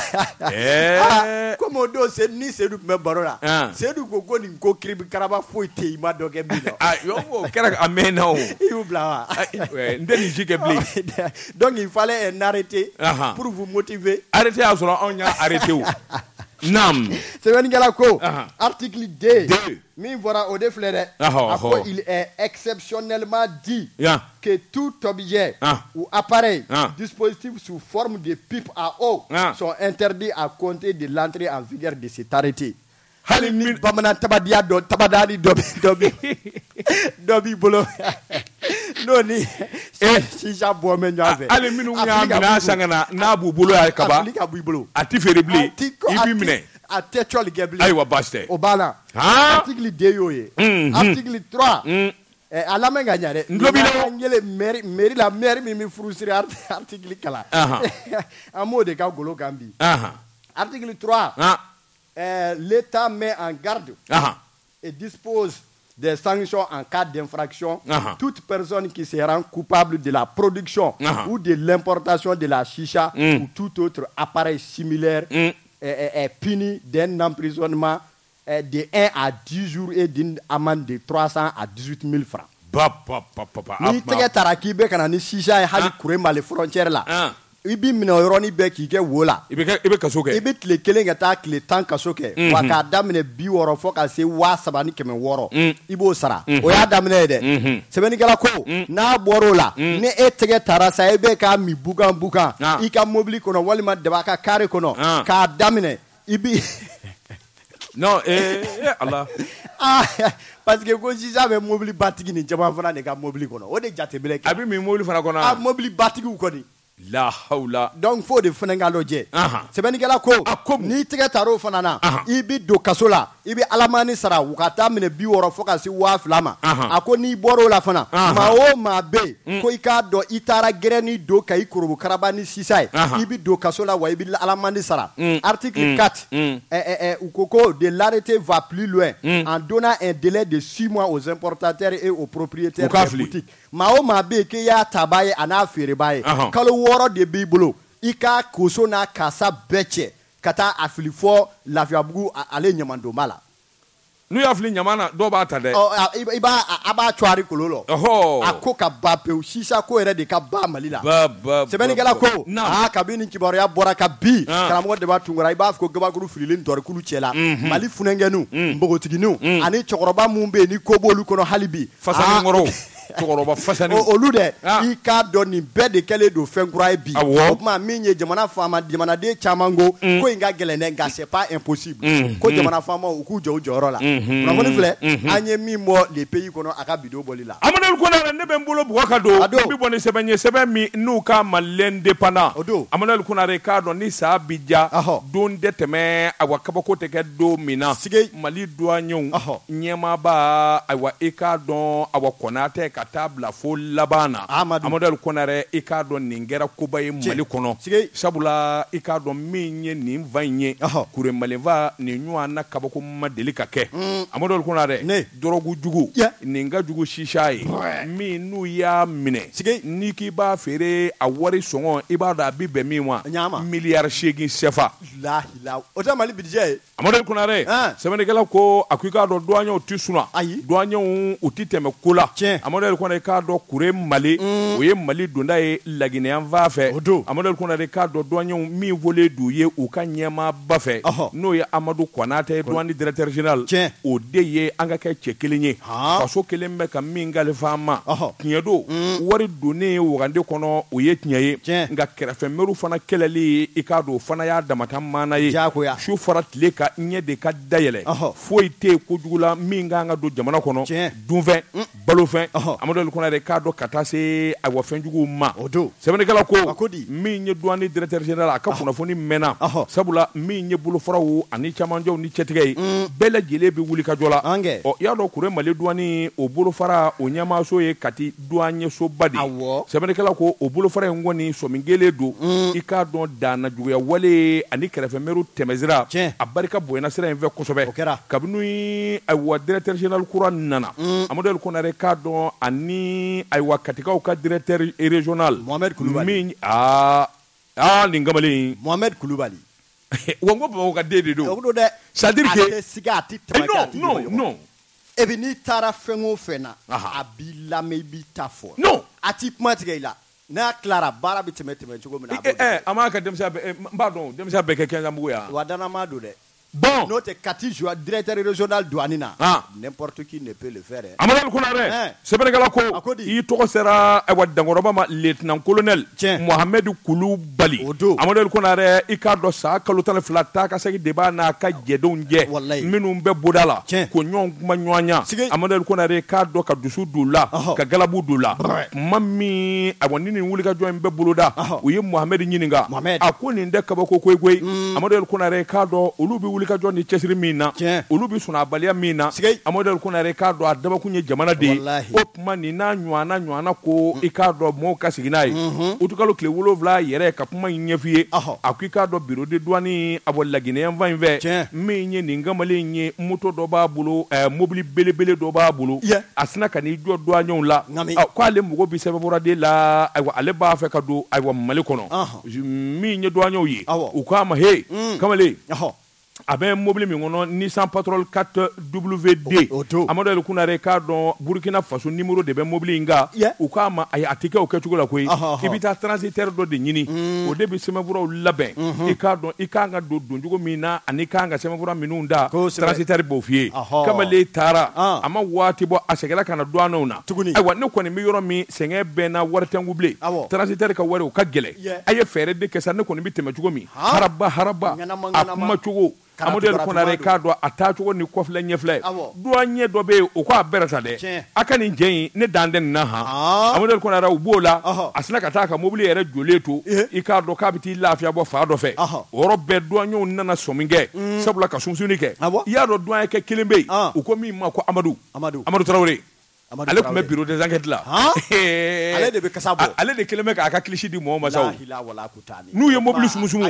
eh como do se ni se du me barora se du gogo ni ko kribi karaba foi te ma doge bi no ah yo mo kera amena o you blawa ndeni jike bli donc il fallait un arrêté pour vous motiver arrêter à solo on a arrêté ou Nam. Sɛbɛnnikɛla ko article deux min fɔra o de filɛ dɛ a ko il est exceptionnellement dit que tout objet ou appareil dispositif sous forme de pipe à eau sont interdits à compter de l'entrée en vigueur de cet arrêté. Hali ni bamanan tabadiya dɔ tabadani dɔ bi dɔ bi dɔ b'i bolo n'o ni sisa bɔ mɛ ɲɔgɔn fɛ. Hali minnu y'a minɛ sangana n'a b'u bolo y'a kaba a b'i bolo a ti feere bilen i b'i minɛ. A tɛ cɔli kɛ bilen. Ayiwa baasi tɛ. O banna. Article deux y'o ye. Article trois. A lamɛn ka ɲa dɛ. N tulo b'i la. N yɛlɛ mairie mairie la maire min bɛ furusiri article kalan. An b'o de ka golo kan bi. Article trois. Euh, l'État met en garde uh-huh. et dispose des sanctions en cas d'infraction. Uh-huh. Toute personne qui se rend coupable de la production uh-huh. ou de l'importation de la chicha mm. ou tout autre appareil similaire mm. est, est, est punie d'un emprisonnement est, de un à dix jours et d'une amende de trois cents à dix-huit mille francs. Ni tɛgɛ tara k'i bɛ ka na ni chicha ye hali kure Mali frontière la. I b'i minɛ o yɔrɔnin bɛɛ k'i kɛ wo la. I bɛ kaso kɛ. I bɛ tile kelen ka taa tile tan kaso kɛ. Wa k'a daminɛ bi wɔɔrɔ fɔ ka se waa saba ni kɛmɛ wɔɔrɔ. I b'o sara. O y'a daminɛ ye dɛ. Sɛbɛnnikɛla ko n'a bɔr'o la ni e tɛgɛ tara sa e bɛ k'a min bugan bugan i ka mobili kɔnɔ walima daba ka kare kɔnɔ k'a daminɛ i bi. Non eh Allah. Parce que ko sisan bɛ mobili batigi ni caman fana de ka mobili kɔnɔ o de jateminɛ kɛ. A bɛ min mobili fana kɔnɔ. A mobili batigiw kɔni. La hawla. Donc fo de fana ka lajɛ. Sɛbɛnnikɛla ko n'i tɛgɛ tar'o fana na i bi don kaso la i bi alamani sara u ka taa minɛ bi wɔɔrɔ fo ka se waa fila ma. A ko n'i bɔr'o la fana maa o maa bɛ yen ko i k'a dɔn i taara gɛrɛni don ka i korobo karaba ni sisa ye i bi don kaso la wa i bi alamani sara. Article quatre u ko ko de l'arrêté va plus loin en donnant un délai de six mois aux importateurs et aux propriétaires des boutiques. Maa o maa bɛ yen k'i y'a tabaa ye a n'a feerebaa ye kalo wɔɔrɔ de b'i bolo i ka koso n'a kasa bɛɛ cɛ ka taa a fili fɔ Lafiyabugu ale ɲamandonba la. N'u y'a fili ɲama na dɔw b'a ta dɛ. I b'a a b'a cɔri kolo la. A ko ka ban pewu sisa ko yɛrɛ de ka ban Mali la. Sɛbɛnnikɛla ko aa kabini kibaruya bɔra ka bi karamɔgɔ de b'a tunkara i b'a fɔ ko gabakuru fililen dɔrikulu cɛ la Mali funɛnkɛninw npogotigininw ani cɛkɔrɔba mun bɛ yen ni ko b'olu kɔnɔ hali bi. Fasanikɔrɔw. Cɛkɔrɔba fasani. Olu dɛ i k'a dɔn nin bɛɛ de kɛlen don fɛn kura ye bi. O tuma min ye jamana faama jamanaden caman ko ko in ka gɛlɛn dɛ nka c'est pas impossible. Ko jamana faamaw u k'u jɔ u jɔyɔrɔ la. Kunnafoni filɛ an ye min bɔ le pays kɔnɔ a ka bidon bɔli la. Amadou Konaté ne bɛ n bolo bugɔ ka don. N bɛ bɔ ni sɛbɛn ye sɛbɛn min n'u ka Malien indépendant. O don Amadou Konaté k'a dɔn ni sa bi ja don de tɛmɛ awa kabako tɛ kɛ don min na. Mali douaniers ɲɛmaaba awa i k'a dɔn awa Konaté ka taa bila fo laban na. Amadou Konaté i k'a dɔn nin kɛra koba ye Mali kɔnɔ. Sabula i k'a dɔn min ye nin va in ye kure Malenfa nin ɲɔgɔn na kabako ma deli ka kɛ. Amadou Konaté dɔrɔgu jugu nin ka jugu sisa ye min n'u y'a minɛ n'i k'i b'a feere a wari sɔngɔ i b'a dɔn a bi bɛn min ma miliyari seegin sefa. O tɛ Mali budget ye. Amadou Konaté sɛbɛnnikɛla ko a ko i k'a dɔn douaniers ti suna douaniers u ti tɛmɛ ko la. Amadou Konaté k'a dɔn kure Mali o ye Mali donda ye laginɛyan fan fɛ. Amadou Konaté k'a dɔn douaniers min volen d'u ye u ka ɲɛmaaba fɛ n'o ye Amadou Konaté douane directeur général o de ye an ka kɛ cɛ kelen ye faso kelen bɛ ka min kalifa an ma tiɲɛ don wari donnen wagande kɔnɔ o ye tiɲɛ ye nka kɛrɛfɛ mɛriw fana kɛlɛli i k'a dɔn o fana y'a damata maana ye su fara tile ka ɲɛ de ka dayɛlɛ foyi tɛ yen kojugu la min kan ka don jamana kɔnɔ dunfɛn balofɛn Amadou Konaté k'a dɔn ka taa se a wa fɛnjuguw ma sɛbɛnnikɛla ko min ye douane directeur général a ka kunnafoni mɛnna sabula min ye bolofaraw ani camanjɛw ni cɛtigɛ ye bɛɛ lajɛlen bɛ wuli ka jɔ la ɔ i y'a dɔn kure Mali douane o bolofara o ɲɛmaaso ye Kati douanier-soba de ye sɛbɛnnikɛla ko o bolofara in kɔni sɔmi kelen don i k'a dɔn danna juguya wale ani kɛrɛfɛ mɛriw tɛmɛsira a barika bonyana sira in fɛ kosɛbɛ kabini ayiwa directeur général kura nana Amadou Konaté k'a dɔn ani ayiwa Katikaw ka directeur régional Mohamed Kulubali min aa aa nin kamalen Mohamed Kulubali wa n ko Bamakɔ ka den de don c'est à dire que a tɛ sigi a tɛ tɛmɛ kɛ a tɛ non non et puis n'i taara fɛn o fɛn na a b'i lamɛn i b'i ta fɔ non a t'i kuma tigɛ i la n'a tilara baara bɛ tɛmɛ tɛmɛ cogo min na a b'o ɛ ɛ a m'a ka denmisɛnninya bɛɛ n b'a dɔn denmisɛnninya bɛɛ kɛ kɛnɛyamugu ye wa wa danama don dɛ bon n'o tɛ kati directeur régional douane na n'importe qui ne peut le faire Amadou Konare sɛbɛnnikɛla ko i tɔgɔ sera ayiwa dankɔrɔba ma lieutenant colonel Mohamed Kulubali Amadou Konare i k'a dɔn sa kalo tan ni fila taa ka segin de b'a n'a ka jɛdenw jɛ minnu bɛ boda la ko ɲɔgɔn kuma ɲɔgɔnya Amadou Konare k'a dɔn ka dusu don la ka galabu don la ma min ayiwa ni nin wulikajɔ in bɛɛ boloda u ye Mohamed ɲininka a ko nin tɛ kabako koyi koyi Amadou Konare k'a dɔn olu bɛ wulikajɔ ni cɛsiri min na olu bɛ sɔnnabaliya min na Amadou Konare k'a dɔn a dabakun ye jamana de ye o tuma nin n'a ɲɔgɔnna ɲɔgɔnna ko i k'a dɔn mɔgɔw ka sigi n'a ye utukalo tile wolonwula yɛrɛ ka kuma in ɲɛf'i ye a ko i k'a dɔn bureau de douane a bɔ laginɛyanfan in fɛ min ye nin kamalen ye moto dɔ b'a bolo mobili belebele dɔ b'a bolo a sina ka n'i jɔ douaniers la k'ale mago bɛ sɛbɛnfuraden la ayiwa ale b'a fɛ ka don ayiwa Mali kɔnɔ min ye douaniers ye u k'a ma he kamalen a bɛ mobili min kɔnɔ Nissan Patrol quatre W D Amadou Konare k'a dɔn Burkina Faso numéro de bɛ mobili in kan u k'a ma ayi a tɛ kɛ o kɛcogo la koyi i bɛ taa transitaire dɔ de ɲini o de bɛ sɛbɛnfuraw labɛn i k'a dɔn i k'an ka don doncogo min na ani k'an ka sɛbɛnfura minnu da transitaire b'o f'i ye kamalen taara a ma waati bɔ a seginna ka na douanew na ayiwa ne kɔni bɛ yɔrɔ min sɛgɛn bɛɛ na wari tɛ n kun bilen transitaire ka wari o ka gɛlɛn a ye fɛɛrɛ de kɛ sa ne kɔni bɛ tɛmɛ cogo min haraba haraba a kuma cogo Amadou Konare k'a dɔn a taacogo ni kɔfilɛ ɲɛfilɛ douanier dɔ bɛ yen o k'a bɛrɛ ta dɛ a ka nin jɛ in ne dan tɛ nin na han Amadou Konare u b'o la a sina ka taa ka mobili yɛrɛ jɔlen to i k'a dɔn k'a bɛ t'i lafiya bɔ fa dɔ fɛ o yɔrɔ bɛɛ douaniers nana sɔmi kɛ sabula ka sunsunni kɛ i y'a dɔn douanier kɛ kelen bɛ yen u ko min ma ko Amadou Amadou Traoré ale tun bɛ bureau des enquêtes la ale de bɛ kasa bɔ ale de kelen bɛ k'a ka kilisi di mɔgɔw ma sa n'u ye mobili sumusumu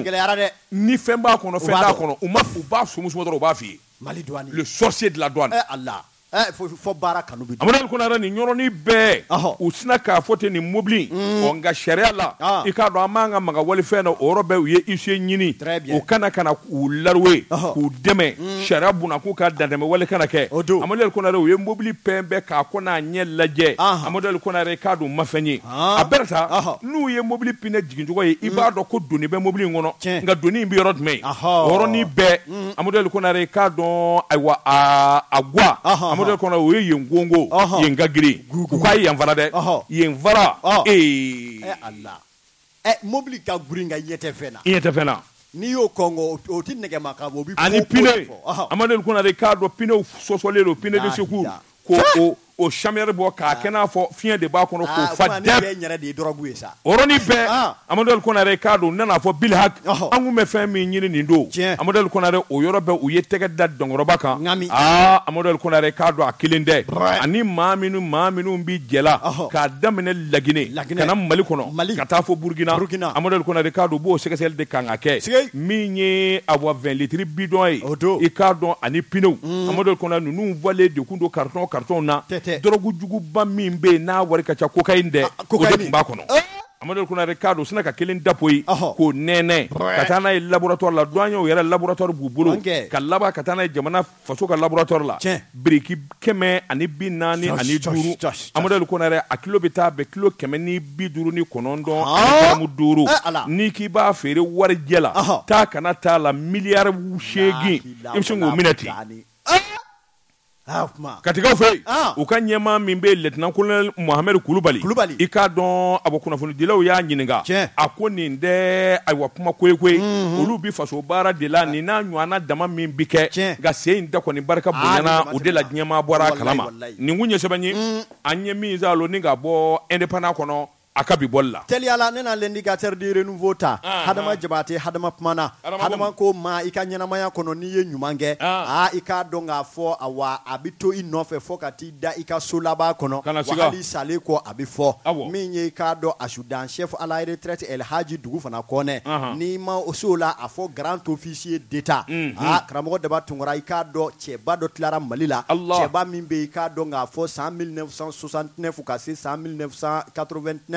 ni fɛn b'a kɔnɔ fɛn t'a kɔnɔ u ma u b'a sumusumu dɔrɔn u b'a f'i ye Mali douane le sorcier de la douane Allah fo baara kanu bi Amadou Konare nin yɔrɔnin bɛɛ u sina k'a fɔ ten nin mobili ɔ nka sariya la i k'a dɔn an m'an ka maga walifɛn na o yɔrɔ bɛɛ u ye huissier ɲini o kana ka na k'u larouer k'u dɛmɛ sariya bunna k'u ka dantɛmɛ wale kana kɛ Amadou Konare u ye mobili pɛn bɛɛ k'a ko n'a ɲɛ lajɛ Amadou Konare k'a dɔn ma fɛn ye a bɛrɛ ta n'u ye mobili pinɛ jigin cogo ye i b'a dɔn ko doni bɛ mobili in kɔnɔ nka doni in bɛ yɔrɔ jumɛn o yɔrɔnin bɛɛ Amadou Konare k'a dɔn ayiwa a gwa Amadou Konare o ye yen gongo yen ka girin u k'a ye yan fara dɛ yen fara ee Allah ɛ mobili ka girin ka ɲɛ tɛ fɛn na ɲɛ tɛ fɛn na n'i y'o kɔngɔ o tɛ nɛgɛ ma ka bɔ o bɛ ani pine Amadou Konare k'a dɔn pinew sɔsɔlen don pine de secours ko o o chambre bɔ k'a kɛ n'a fɔ fiɲɛ de b'a kɔnɔ k'o fa dɛp yɛrɛ de ye drogue ye sa o yɔrɔnin bɛɛ Amadou Konare k'a dɔn nana fɔ Bilhak an kun bɛ fɛn min ɲini nin don Amadou Konare o yɔrɔ bɛɛ u ye tɛgɛ da dɔnkɔrɔba kan aa Amadou Konare k'a dɔn a kelen tɛ ani maa minnu maa minnu bɛ jɛla k'a daminɛ Laginɛ ka na Mali kɔnɔ ka taa fɔ Burkina Amadou Konare k'a dɔn u b'o sɛgɛsɛgɛli de kan ka kɛ min ye awa vingt litres bidon ye i k'a dɔn ani pinew Amadou Konare ninnu wale de kun don carton carton na dɔrɔgu juguba min bɛ yen n'a wari ka ca cocaïne dɛ o de tun b'a kɔnɔ Amadou Konare k'a dɔn sina ka kelen dapoyi k'o nɛnɛ ka taa n'a ye laboratoire la douaniers yɛrɛ laboratoire b'u bolo ka laban ka taa n'a ye jamana faso ka laboratoire la biriki kɛmɛ ani bi naani ani duuru Amadou Konare a kilo bɛ taa bɛn kilo kɛmɛ ni bi duuru ni kɔnɔntɔn ani garamu duuru n'i k'i b'a feere warijɛ la taa kana t'a la miliyari seegin i bɛ se k'o minɛ ten Katikaw fɛ yen u ka ɲɛmaa min bɛ lieutenant colonel Mohamed Kulubali i k'a dɔn a bɔ kunnafonidilaw y'a ɲininka a ko nin tɛ ayiwa kuma koyi koyi olu bi faso baara de la nin n'a ɲɔgɔnna dama min bi kɛ nka sen in da kɔni barika bonyana o de la ɲɛmaa bɔra a kalama nin kun ye sɛbɛn ye an ye min zalo ni ka bɔ indépendant kɔnɔ a ka bi bɔli la teliyala ne na l'indicateur de renouveau ta hadama jabate hadama kumana hadama ko ma i ka ɲɛnamaya kɔnɔ n'i ye ɲuman kɛ a i k'a dɔn k'a fɔ awa a bɛ to i nɔfɛ fɔ ka t'i da i ka so laban kɔnɔ wa hali salen kɔ a bɛ fɔ min ye i k'a dɔn adjudant chef à la retraite El Hadji Dugu fana kɔnɛ n'i ma o so la a fɔ grand officier d'état a karamɔgɔ Daba Tunkara i k'a dɔn cɛba dɔ tilara Mali la cɛba min bɛ i k'a dɔn k'a fɔ san mille neuf cent soixante-neuf ka se san mille neuf cent quatre-vingt-neuf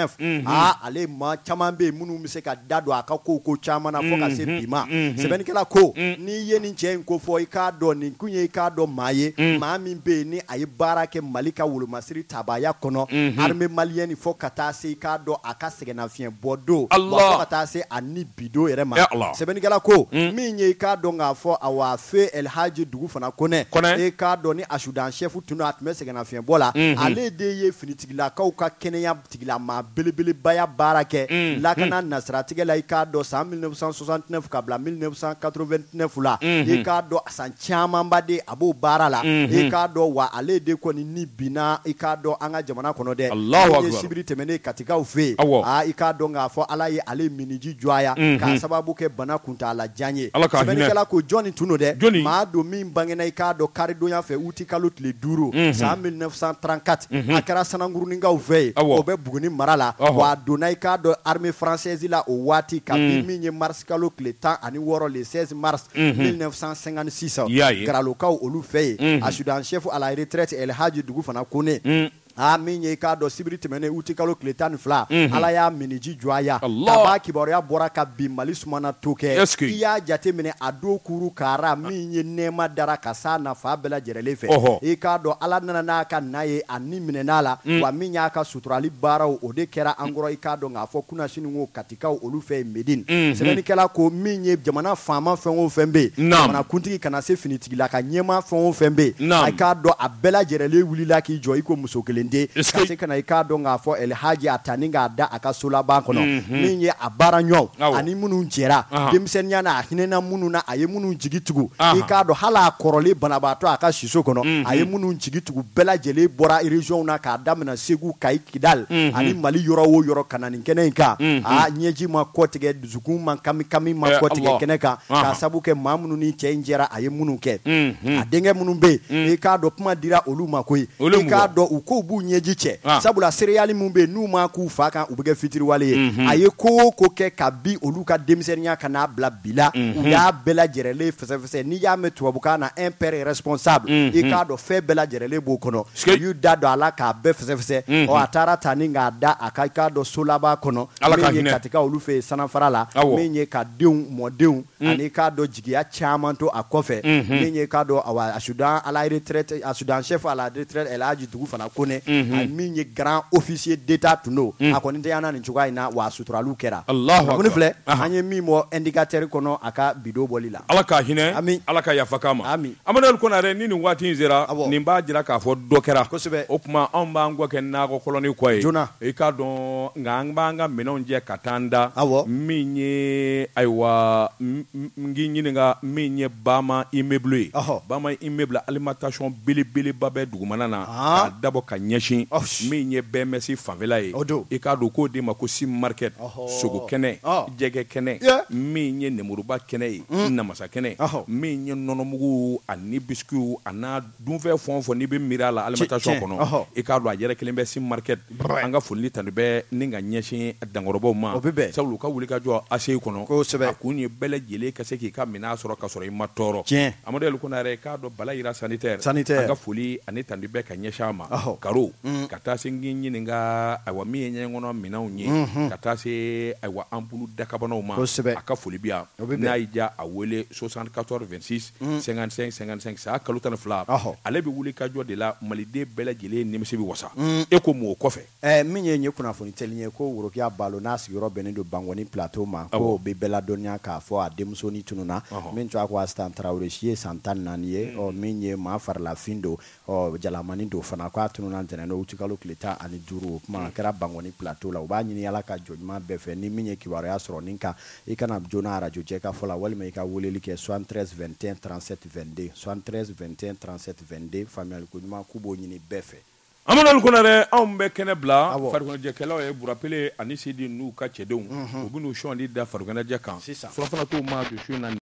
neuf ah ale ma caman be minnu bɛ se ka da don a ka ko ko caman na fo ka se bi ma sɛbɛnnikɛla ko ni ye nin cɛ in ko fɔ i k'a dɔn nin kun ye i k'a dɔn maa ye maa min bɛ yen ni a ye baara kɛ Mali ka wolomasiri tabaya kɔnɔ armée malienne fo ka taa se i k'a dɔn a ka sɛgɛnnafiɲɛ bɔ don fo ka taa se a ni bidon yɛrɛ ma sɛbɛnnikɛla ko min ye i k'a dɔn k'a fɔ awa fe El Hadji Dugu fana Kɔnɛ e k'a dɔn ni asudan chef tun a tun bɛ sɛgɛnnafiɲɛ bɔ la ale de ye finitigilakaw ka kɛnɛya tigilama belebelebaya baara kɛ lakana nasiratigɛ la i k'a dɔn san mille neuf cent soixante-neuf ka bila mille neuf cent quatre-vingt-neuf la i k'a dɔn a san camanba de a b'o baara la i k'a dɔn wa ale de kɔni ni binna i k'a dɔn an ka jamana kɔnɔ dɛ ye sibiri tɛmɛnen katikaw fɛ yen i k'a dɔn k'a fɔ ala ye ale miniji jɔya k'a sababu kɛ bana kuntala jan ye sɛbɛnnikɛla ko jɔnni tun don dɛ maa don min bangena i k'a dɔn karidonya fɛ uti kalo tile duuru san mille neuf cent trente-quatre a kɛra sananguruninkaw fɛ yen o bɛ Buguni mara la wa a donna i k'a dɔn armée française la o waati kabini min ye mars kalo tile tan ani wɔɔrɔ le seize mars mille neuf cent cinquante-six garalokaw olu fɛ yen asudan chef à la retraite El Hadji Dugu fana Kone a min ye i k'a dɔn sibiri tɛmɛnen uti kalo tile tan ni fila ala y'a miniji jɔya a b'a kibaruya bɔra ka bin Mali sumana to kɛ i y'a jate minɛ a don kuru kara min ye nɛɛma dara ka s'a nafa bɛɛ lajɛlen fɛ i k'a dɔn ala nana n'a ka na ye a ni minɛn'a la wa min y'a ka suturali baaraw o de kɛra an kɔrɔ i k'a dɔn k'a fɔ kunasini ko katikaw olu fɛ yen Medine sɛbɛnnikɛla ko min ye jamana faama fɛn o fɛn bɛ yen jamanakuntigi kana se finitigila ka ɲɛma fɛn o fɛn bɛ yen a k'a dɔn a bɛɛ lajɛlen wulila k'i jɔ i ko muso kelen ka se kana i k'a dɔn k'a fɔ El Hadji a ta ni k'a da a ka so laban kɔnɔ min ye a baara ɲɔgɔn ani minnu jɛra denmisɛnninya na a hinɛna minnu na a ye minnu jigi tugu i k'a dɔn hali a kɔrɔlen banabaatɔ a ka siso kɔnɔ a ye minnu jigi tugu bɛɛ lajɛlen bɔra région na k'a daminɛ Segu Kayi Kidal ani Mali yɔrɔ o yɔrɔ ka na nin kɛnɛ in kan a ɲɛji ma kɔtigɛ dusukun ma kami kami ma kɔtigɛ kɛnɛ kan k'a sabu kɛ maa minnu ni cɛ in jɛra a ye minnu kɛ a denkɛ minnu bɛ yen i k'a dɔn kuma dira olu ma koyi i k'a dɔn u ko b'u ɲɛji cɛ sabula céréales mun bɛ n'u ma k'u fa kan u bɛ kɛ fitiriwale ye a ye ko o ko kɛ ka bi olu ka denmisɛnninya ka n'a bila bi la u y'a bɛɛ lajɛlen fɛsɛfɛsɛ n'i y'a mɛn tubabukan na un père responsable i k'a dɔn fɛn bɛɛ lajɛlen b'o kɔnɔ u y'u da don a la k'a bɛɛ fɛsɛfɛsɛ ɔ a taara ta ni k'a da a ka i k'a dɔn so laban kɔnɔ min ye katika olu fɛ yen sanafara la min ye ka denw mɔdenw ani k'a dɔn jigiya caman to a kɔfɛ min ye k'a dɔn awa asudan à la retraite asudan chef à la retraite El Hadji Dugu fana Kone min ye grand officier d'état tun don a kɔni tɛ yan nin cogoya in na wa suturaliw kɛra ko ne filɛ an ye min bɔ indicateur kɔnɔ a ka bidon bɔli la ala k'a hinɛ ala ka yafa k'a ma Amadu Konare ni nin waati in sera nin b'a jira k'a fɔ dɔ kɛra kosɛbɛ o tuma anw b'an kɔ kɛ nakɔ kɔlɔni kɔ ye joona i k'a dɔn nka an b'an ka minɛnw jɛ ka taa an da min ye ayiwa n k'i ɲininka min ye Bama immeuble ye Bama immeuble alimentation belebeleba bɛ dugumana na k'a dabɔ ka ɲɛsin min ye B M S fanfɛla ye i k'a dɔn k'o de ma ko sim market sogo kɛnɛ jɛgɛ kɛnɛ min ye nemuruba kɛnɛ ye namasa kɛnɛ min ye nɔnɔmugu ani biscuit a n'a dunfɛn fɛn o fɛn n'i bɛ miiri a la alimentation kɔnɔ i k'a dɔn a yɛrɛ kelen bɛ sim market an ka foli tanu bɛ ni ka ɲɛsin dankɔrɔbaw ma sabu u ka wuli ka jɔ A C I kɔnɔ a kun ye bɛɛ lajɛlen ka se k'i ka minɛn sɔrɔ ka sɔrɔ i ma tɔɔrɔ Amadu Konare k'a dɔn Bala Yira sanitaire an ka foli ani tanu bɛ ka ɲɛsin a ma karo ka taa se n k'i ɲininka ayiwa min ye ɲɛgɛn kɔnɔ minɛnw ye ka taa se ayiwa an bulu dakabanaw ma a ka foli bi yan n'a y'i diya a wele soixante-quatorze vingt-six cinquante-cinq cinquante-cinq saya kalo tan ni fila ale bɛ wuli ka jɔ de la maliden bɛɛ lajɛlen nimisi bɛ wasa e ko mun o kɔfɛ min ye n ye kunnafoni tɛli ye ko Worokiya Balo n'a sigiyɔrɔ bɛnnen don Bangoni plateau ma ko bɛ bɛɛ ladɔnniya k'a fɔ a denmusonin tununna min tɔgɔ ko Asitan Tarawele si ye san tan ni naani ye min ye maa farilafin don jalamani don fana ko a tununna ntɛnɛn don uti kalo tile tan ani duuru o kuma a kɛra Bangoni plateau la u b'a ɲini Ala ka jɔ ɲuman bɛɛ fɛ ni min ye kibaruya sɔrɔ nin kan i kana joona radio jɛ ka fɔ la walima i ka weleli kɛ soixante-treize vingt et un trente-sept vingt-deux soixante-treize vingt et un trente-sept vingt-deux faamuyali ko ɲuman k'u b'o ɲini bɛɛ fɛ Amadu Konare anw bɛ kɛnɛ bila farikoloɲɛkɛlaw ye Burapele ani Sidi n'u ka cɛdenw u bɛ n'u sɔn di da farikoloɲɛnajɛ kan surafana t'u ma don su in na